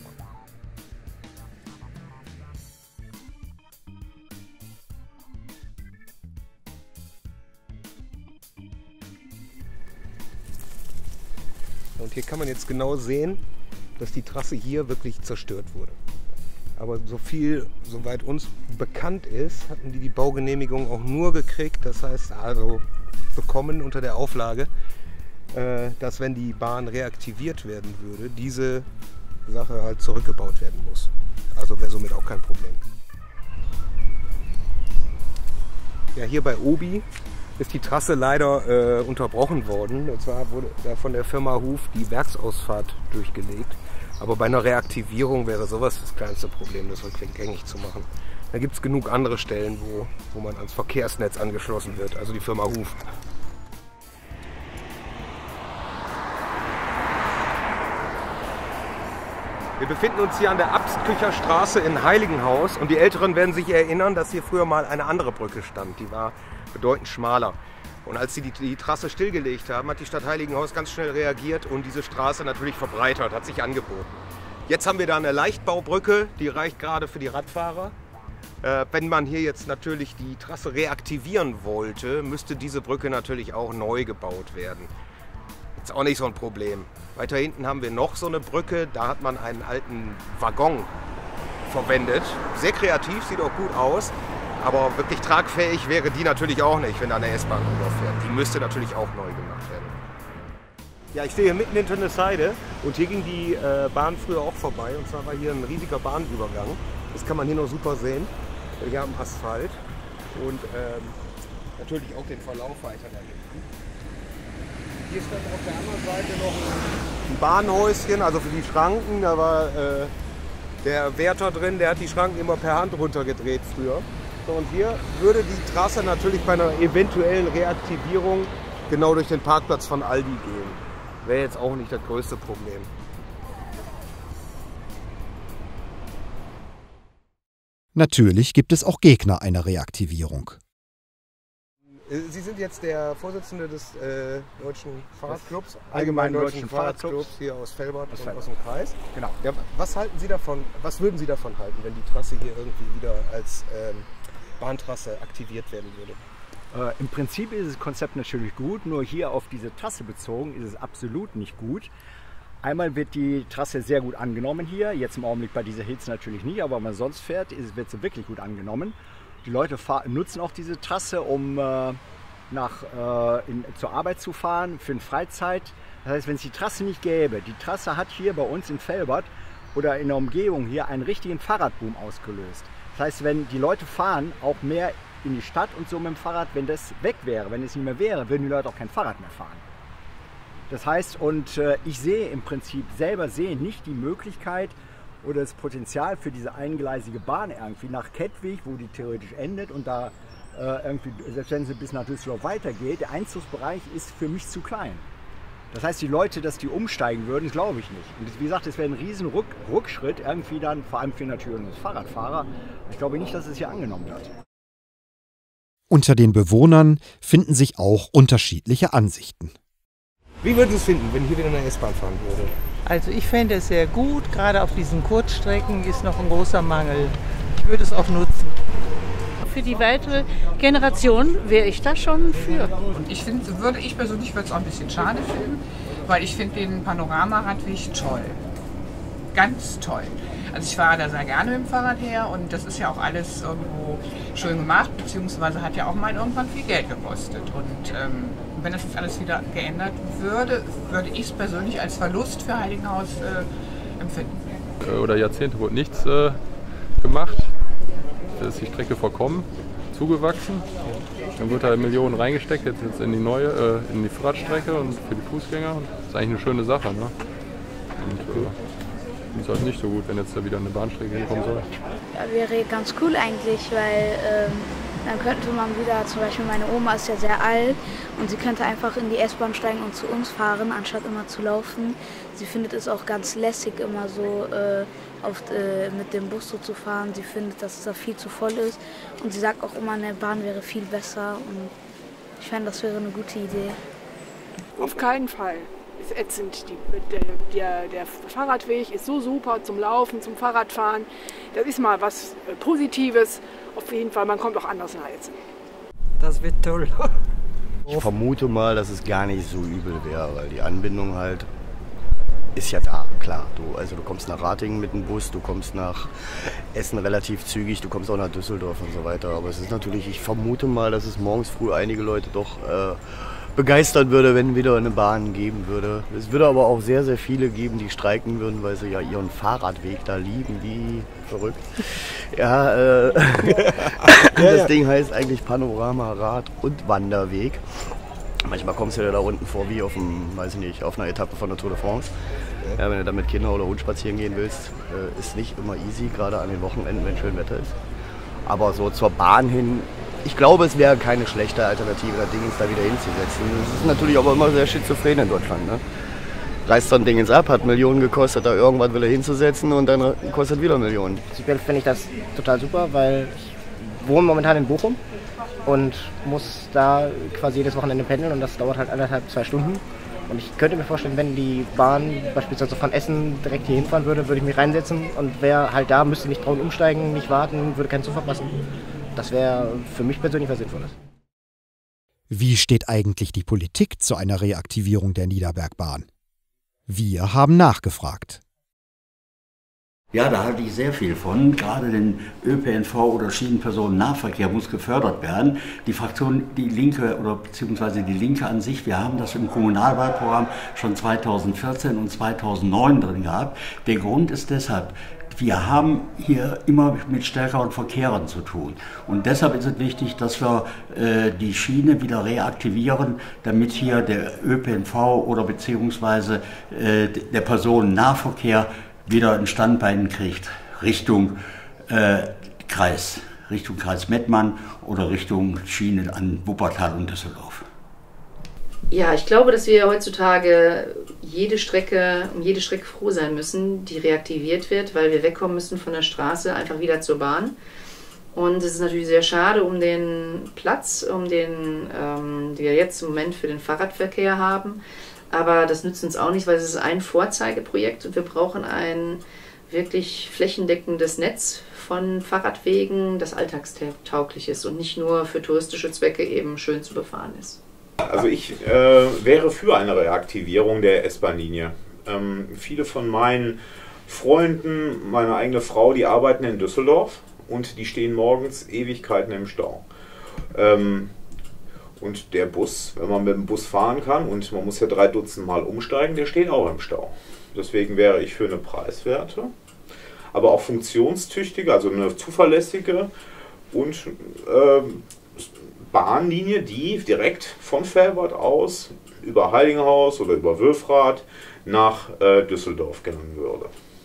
Und hier kann man jetzt genau sehen, dass die Trasse hier wirklich zerstört wurde. Aber so viel, soweit uns bekannt ist, hatten die die Baugenehmigung auch nur gekriegt, das heißt also bekommen unter der Auflage, äh, dass wenn die Bahn reaktiviert werden würde, diese Sache halt zurückgebaut werden muss. Also wäre somit auch kein Problem. Ja, hier bei Obi ist die Trasse leider äh, unterbrochen worden. Und zwar wurde da von der Firma Huf die Werksausfahrt durchgelegt. Aber bei einer Reaktivierung wäre sowas das kleinste Problem, das rückgängig zu machen. Da gibt es genug andere Stellen, wo, wo man ans Verkehrsnetz angeschlossen wird, also die Firma Huf. Wir befinden uns hier an der Abstkücher Straße in Heiligenhaus und die Älteren werden sich erinnern, dass hier früher mal eine andere Brücke stand. Die war bedeutend schmaler. Und als sie die, die Trasse stillgelegt haben, hat die Stadt Heiligenhaus ganz schnell reagiert und diese Straße natürlich verbreitert, hat sich angeboten. Jetzt haben wir da eine Leichtbaubrücke, die reicht gerade für die Radfahrer. Äh, wenn man hier jetzt natürlich die Trasse reaktivieren wollte, müsste diese Brücke natürlich auch neu gebaut werden. Ist auch nicht so ein Problem. Weiter hinten haben wir noch so eine Brücke, da hat man einen alten Waggon verwendet. Sehr kreativ, sieht auch gut aus. Aber wirklich tragfähig wäre die natürlich auch nicht, wenn da eine S-Bahn rüberfährt. Die müsste natürlich auch neu gemacht werden. Ja, ich stehe hier mitten in Tönnesheide und hier ging die äh, Bahn früher auch vorbei. Und zwar war hier ein riesiger Bahnübergang. Das kann man hier noch super sehen. Wir haben Asphalt und ähm, natürlich auch den Verlauf weiter da hinten. Hier stand auf der anderen Seite noch ein Bahnhäuschen, also für die Schranken. Da war äh, Der Wärter drin, der hat die Schranken immer per Hand runtergedreht früher. So, und hier würde die Trasse natürlich bei einer eventuellen Reaktivierung genau durch den Parkplatz von Aldi gehen. Wäre jetzt auch nicht das größte Problem. Natürlich gibt es auch Gegner einer Reaktivierung. Sie sind jetzt der Vorsitzende des äh, Deutschen Fahrradclubs, Allgemeinen Deutschen, Deutschen Fahrradclubs hier aus Felbert und aus dem Kreis. Genau. Ja, was halten Sie davon, was würden Sie davon halten, wenn die Trasse hier irgendwie wieder als ähm, Bahntrasse aktiviert werden würde? Äh, Im Prinzip ist das Konzept natürlich gut, nur hier auf diese Trasse bezogen ist es absolut nicht gut. Einmal wird die Trasse sehr gut angenommen hier, jetzt im Augenblick bei dieser Hitze natürlich nicht, aber wenn man sonst fährt, ist, wird sie wirklich gut angenommen. Die Leute nutzen auch diese Trasse, um äh, nach, äh, in, zur Arbeit zu fahren, für eine Freizeit. Das heißt, wenn es die Trasse nicht gäbe, die Trasse hat hier bei uns in Felbert oder in der Umgebung hier einen richtigen Fahrradboom ausgelöst. Das heißt, wenn die Leute fahren, auch mehr in die Stadt und so mit dem Fahrrad, wenn das weg wäre, wenn es nicht mehr wäre, würden die Leute auch kein Fahrrad mehr fahren. Das heißt, und äh, ich sehe im Prinzip selber sehe nicht die Möglichkeit, oder das Potenzial für diese eingleisige Bahn irgendwie nach Kettwig, wo die theoretisch endet und da äh, irgendwie, selbst wenn sie bis nach Düsseldorf weitergeht, der Einzugsbereich ist für mich zu klein. Das heißt, die Leute, dass die umsteigen würden, das glaube ich nicht. Und das, wie gesagt, das wäre ein riesen Ruck, Rückschritt irgendwie dann, vor allem für natürlich uns Fahrradfahrer. Ich glaube nicht, dass es hier angenommen wird. Unter den Bewohnern finden sich auch unterschiedliche Ansichten. Wie würden Sie es finden, wenn hier wieder eine S-Bahn fahren würde? Also ich fände es sehr gut, gerade auf diesen Kurzstrecken ist noch ein großer Mangel. Ich würde es auch nutzen. Für die weitere Generation wäre ich da schon für. Und ich finde, würde ich persönlich würde es auch ein bisschen schade finden, weil ich finde den Panoramaradweg toll. Ganz toll. Also ich fahre da sehr gerne mit dem Fahrrad her und das ist ja auch alles irgendwo schön gemacht, beziehungsweise hat ja auch mal irgendwann viel Geld gekostet. Und ähm, wenn das jetzt alles wieder geändert würde, würde ich es persönlich als Verlust für Heiligenhaus äh, empfinden. Oder Jahrzehnte wurde nichts äh, gemacht. Da ist die Strecke vollkommen zugewachsen. Dann wird da Millionen reingesteckt, jetzt, jetzt in die neue, äh, in die Fahrradstrecke und für die Fußgänger. Und das ist eigentlich eine schöne Sache. Ne? Und, äh, ist halt nicht so gut, wenn jetzt da wieder eine Bahnstrecke hinkommen soll. Ja, wäre ganz cool eigentlich, weil ähm, dann könnte man wieder, zum Beispiel meine Oma ist ja sehr alt und sie könnte einfach in die S-Bahn steigen und zu uns fahren, anstatt immer zu laufen. Sie findet es auch ganz lässig, immer so äh, auf, äh, mit dem Bus so zu fahren. Sie findet, dass es da viel zu voll ist und sie sagt auch immer, eine Bahn wäre viel besser und ich fände, das wäre eine gute Idee. Auf keinen Fall. Ist ätzend. Die, der, der Fahrradweg ist so super zum Laufen, zum Fahrradfahren. Das ist mal was Positives. Auf jeden Fall, man kommt auch anders nach Essen. Das wird toll. Ich vermute mal, dass es gar nicht so übel wäre, weil die Anbindung halt ist ja da, klar. Du, also du kommst nach Ratingen mit dem Bus, du kommst nach Essen relativ zügig, du kommst auch nach Düsseldorf und so weiter. Aber es ist natürlich, ich vermute mal, dass es morgens früh einige Leute doch äh, begeistern würde, wenn wieder eine Bahn geben würde. Es würde aber auch sehr, sehr viele geben, die streiken würden, weil sie ja ihren Fahrradweg da lieben, wie verrückt. Ja, äh, das ja. Ding heißt eigentlich Panorama, Rad- und Wanderweg. Manchmal kommst du ja da unten vor wie auf einem, weiß ich nicht, auf einer Etappe von der Tour de France. Ja, wenn du da mit Kindern oder Hund spazieren gehen willst, äh, ist nicht immer easy, gerade an den Wochenenden, wenn schön Wetter ist. Aber so zur Bahn hin, ich glaube, es wäre keine schlechte Alternative, das Ding da wieder hinzusetzen. Das ist natürlich aber immer sehr schizophren in Deutschland. Ne? Reißt so ein Ding ab, hat Millionen gekostet, da irgendwann wieder hinzusetzen und dann kostet wieder Millionen. Prinzipiell finde ich das total super, weil ich wohne momentan in Bochum und muss da quasi jedes Wochenende pendeln und das dauert halt anderthalb, zwei Stunden. Und ich könnte mir vorstellen, wenn die Bahn beispielsweise von Essen direkt hier hinfahren würde, würde ich mich reinsetzen und wäre halt da, müsste nicht draußen umsteigen, nicht warten, würde keinen Zug verpassen. Das wäre für mich persönlich was Sinnvolles. Wie steht eigentlich die Politik zu einer Reaktivierung der Niederbergbahn? Wir haben nachgefragt. Ja, da halte ich sehr viel von. Gerade den Ö P N V oder Schienenpersonennahverkehr muss gefördert werden. Die Fraktion, die Linke oder beziehungsweise die Linke an sich, wir haben das im Kommunalwahlprogramm schon zweitausendvierzehn und zweitausendneun drin gehabt. Der Grund ist deshalb, wir haben hier immer mit stärkeren Verkehren zu tun. Und deshalb ist es wichtig, dass wir äh, die Schiene wieder reaktivieren, damit hier der Ö P N V oder beziehungsweise äh, der Personennahverkehr wieder ein Standbein kriegt. Richtung äh, Kreis, Richtung Kreis Mettmann oder Richtung Schiene an Wuppertal und Düsseldorf? Ja, ich glaube, dass wir heutzutage jede Strecke, um jede Strecke froh sein müssen, die reaktiviert wird, weil wir wegkommen müssen von der Straße einfach wieder zur Bahn. Und es ist natürlich sehr schade um den Platz, um den, ähm, den wir jetzt im Moment für den Fahrradverkehr haben. Aber das nützt uns auch nicht, weil es ist ein Vorzeigeprojekt und wir brauchen ein wirklich flächendeckendes Netz von Fahrradwegen, das alltagstauglich ist und nicht nur für touristische Zwecke eben schön zu befahren ist. Also ich äh, wäre für eine Reaktivierung der S-Bahn-Linie. Ähm, viele von meinen Freunden, meine eigene Frau, die arbeiten in Düsseldorf und die stehen morgens Ewigkeiten im Stau. Ähm, und der Bus, wenn man mit dem Bus fahren kann und man muss ja drei Dutzend Mal umsteigen, der steht auch im Stau. Deswegen wäre ich für eine preiswerte, aber auch funktionstüchtige, also eine zuverlässige und äh, Bahnlinie, die direkt von Velbert aus über Heiligenhaus oder über Wülfrath nach äh, Düsseldorf gehen würde.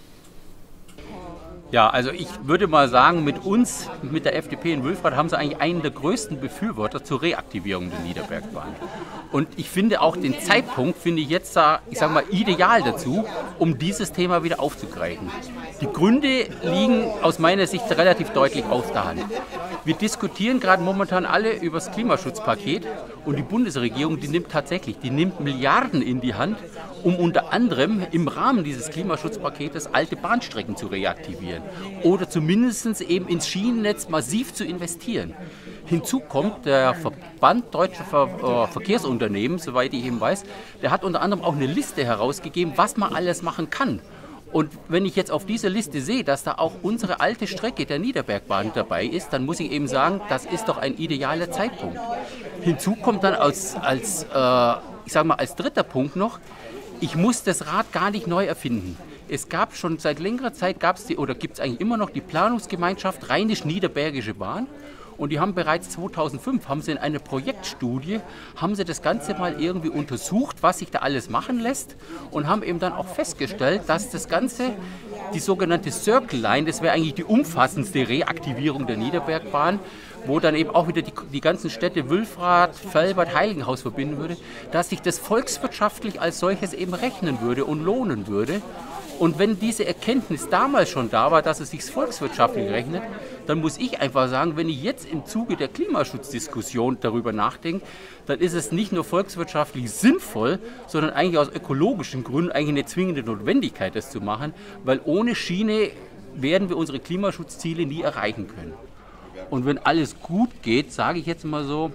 Ja, also ich würde mal sagen, mit uns, mit der F D P in Wülfrath, haben sie eigentlich einen der größten Befürworter zur Reaktivierung der Niederbergbahn. Und ich finde auch den Zeitpunkt, finde ich jetzt, ich sage mal, ideal dazu, um dieses Thema wieder aufzugreifen. Die Gründe liegen aus meiner Sicht relativ deutlich auf der Hand. Wir diskutieren gerade momentan alle über das Klimaschutzpaket und die Bundesregierung, die nimmt tatsächlich, die nimmt Milliarden in die Hand, um unter anderem im Rahmen dieses Klimaschutzpaketes alte Bahnstrecken zu reaktivieren oder zumindest eben ins Schienennetz massiv zu investieren. Hinzu kommt, der Verband Deutscher Ver- äh, Verkehrsunternehmen, soweit ich eben weiß, der hat unter anderem auch eine Liste herausgegeben, was man alles machen kann. Und wenn ich jetzt auf dieser Liste sehe, dass da auch unsere alte Strecke der Niederbergbahn dabei ist, dann muss ich eben sagen, das ist doch ein idealer Zeitpunkt. Hinzu kommt dann als, als, äh, ich sag mal, als dritter Punkt noch, ich muss das Rad gar nicht neu erfinden. Es gab schon seit längerer Zeit, gab es die, oder gibt es eigentlich immer noch die Planungsgemeinschaft Rheinisch-Niederbergische Bahn. Und die haben bereits zweitausendfünf, haben sie in einer Projektstudie, haben sie das Ganze mal irgendwie untersucht, was sich da alles machen lässt und haben eben dann auch festgestellt, dass das Ganze, die sogenannte Circle Line, das wäre eigentlich die umfassendste Reaktivierung der Niederbergbahn, wo dann eben auch wieder die, die ganzen Städte Wülfrath, Velbert, Heiligenhaus verbinden würde, dass sich das volkswirtschaftlich als solches eben rechnen würde und lohnen würde. Und wenn diese Erkenntnis damals schon da war, dass es sich volkswirtschaftlich rechnet, dann muss ich einfach sagen, wenn ich jetzt im Zuge der Klimaschutzdiskussion darüber nachdenke, dann ist es nicht nur volkswirtschaftlich sinnvoll, sondern eigentlich aus ökologischen Gründen eigentlich eine zwingende Notwendigkeit, das zu machen, weil ohne Schiene werden wir unsere Klimaschutzziele nie erreichen können. Und wenn alles gut geht, sage ich jetzt mal so,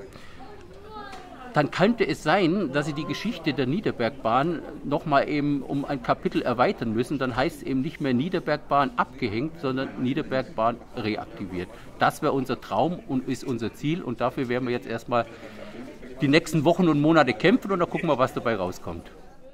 dann könnte es sein, dass sie die Geschichte der Niederbergbahn nochmal eben um ein Kapitel erweitern müssen. Dann heißt es eben nicht mehr Niederbergbahn abgehängt, sondern Niederbergbahn reaktiviert. Das wäre unser Traum und ist unser Ziel und dafür werden wir jetzt erstmal die nächsten Wochen und Monate kämpfen und dann gucken wir, was dabei rauskommt.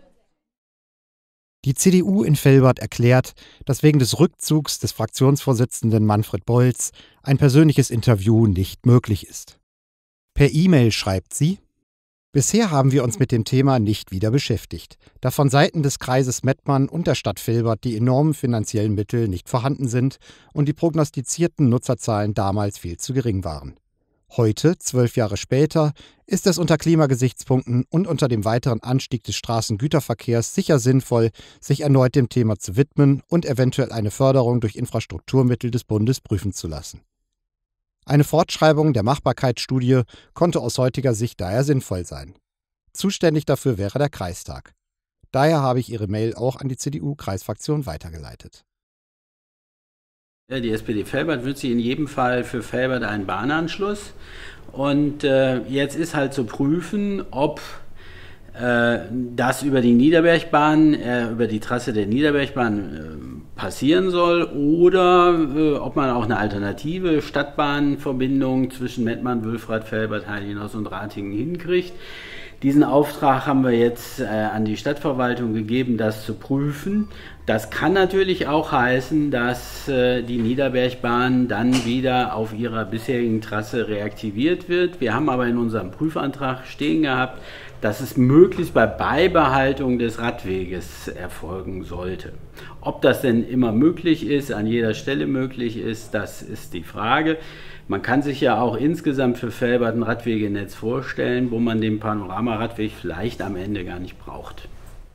Die C D U in Velbert erklärt, dass wegen des Rückzugs des Fraktionsvorsitzenden Manfred Bolz ein persönliches Interview nicht möglich ist. Per E-Mail schreibt sie: Bisher haben wir uns mit dem Thema nicht wieder beschäftigt, da von Seiten des Kreises Mettmann und der Stadt Velbert die enormen finanziellen Mittel nicht vorhanden sind und die prognostizierten Nutzerzahlen damals viel zu gering waren. Heute, zwölf Jahre später, ist es unter Klimagesichtspunkten und unter dem weiteren Anstieg des Straßengüterverkehrs sicher sinnvoll, sich erneut dem Thema zu widmen und eventuell eine Förderung durch Infrastrukturmittel des Bundes prüfen zu lassen. Eine Fortschreibung der Machbarkeitsstudie konnte aus heutiger Sicht daher sinnvoll sein. Zuständig dafür wäre der Kreistag. Daher habe ich Ihre Mail auch an die C D U-Kreisfraktion weitergeleitet. Die S P D Velbert wünscht sich in jedem Fall für Velbert einen Bahnanschluss. Und äh, jetzt ist halt zu prüfen, ob äh, das über die Niederbergbahn, äh, über die Trasse der Niederbergbahn äh, passieren soll oder äh, ob man auch eine alternative Stadtbahnverbindung zwischen Mettmann, Wülfrath, Velbert, Heiligenhaus und Ratingen hinkriegt. Diesen Auftrag haben wir jetzt äh, an die Stadtverwaltung gegeben, das zu prüfen. Das kann natürlich auch heißen, dass äh, die Niederbergbahn dann wieder auf ihrer bisherigen Trasse reaktiviert wird. Wir haben aber in unserem Prüfantrag stehen gehabt, dass es möglichst bei Beibehaltung des Radweges erfolgen sollte. Ob das denn immer möglich ist, an jeder Stelle möglich ist, das ist die Frage. Man kann sich ja auch insgesamt für Velbert ein Radwegenetz vorstellen, wo man den Panorama-Radweg vielleicht am Ende gar nicht braucht.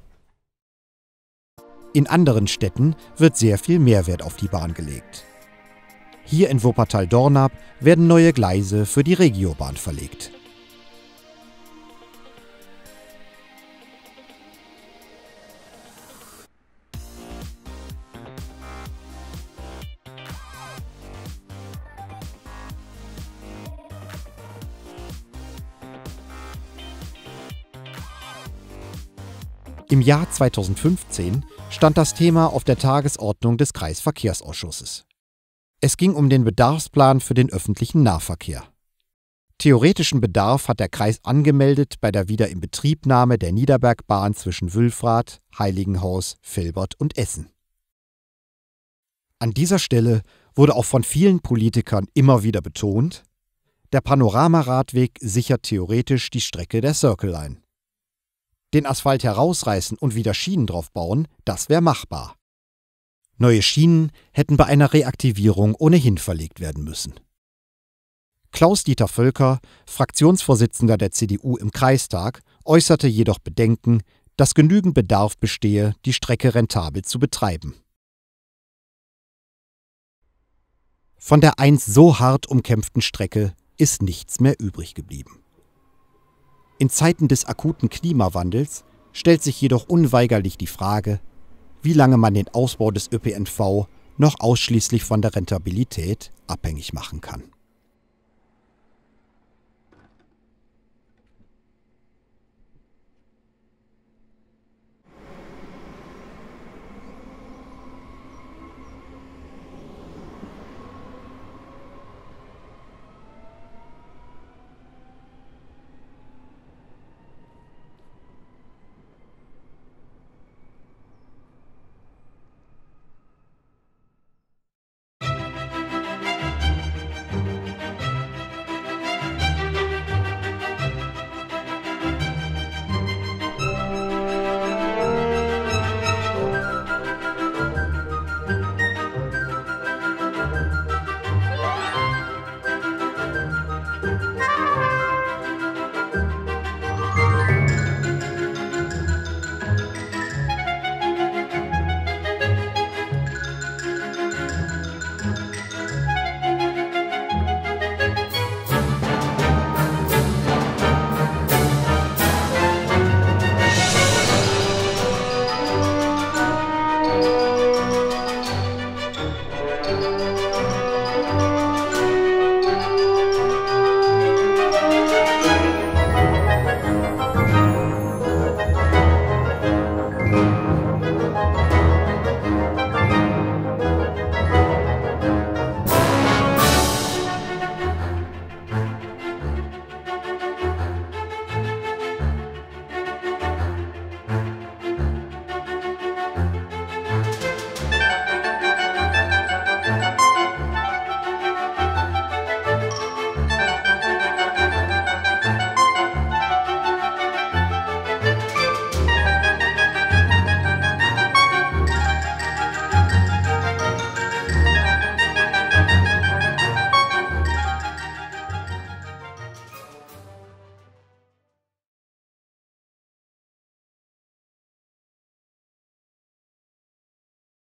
In anderen Städten wird sehr viel Mehrwert auf die Bahn gelegt. Hier in Wuppertal-Dornap werden neue Gleise für die Regiobahn verlegt. Im Jahr zweitausendfünfzehn stand das Thema auf der Tagesordnung des Kreisverkehrsausschusses. Es ging um den Bedarfsplan für den öffentlichen Nahverkehr. Theoretischen Bedarf hat der Kreis angemeldet bei der Wiederinbetriebnahme der Niederbergbahn zwischen Wülfrath, Heiligenhaus, Velbert und Essen. An dieser Stelle wurde auch von vielen Politikern immer wieder betont, der Panoramaradweg sichert theoretisch die Strecke der Circle Line. Den Asphalt herausreißen und wieder Schienen drauf bauen, das wäre machbar. Neue Schienen hätten bei einer Reaktivierung ohnehin verlegt werden müssen. Klaus-Dieter Völker, Fraktionsvorsitzender der C D U im Kreistag, äußerte jedoch Bedenken, dass genügend Bedarf bestehe, die Strecke rentabel zu betreiben. Von der einst so hart umkämpften Strecke ist nichts mehr übrig geblieben. In Zeiten des akuten Klimawandels stellt sich jedoch unweigerlich die Frage, wie lange man den Ausbau des Ö P N V noch ausschließlich von der Rentabilität abhängig machen kann.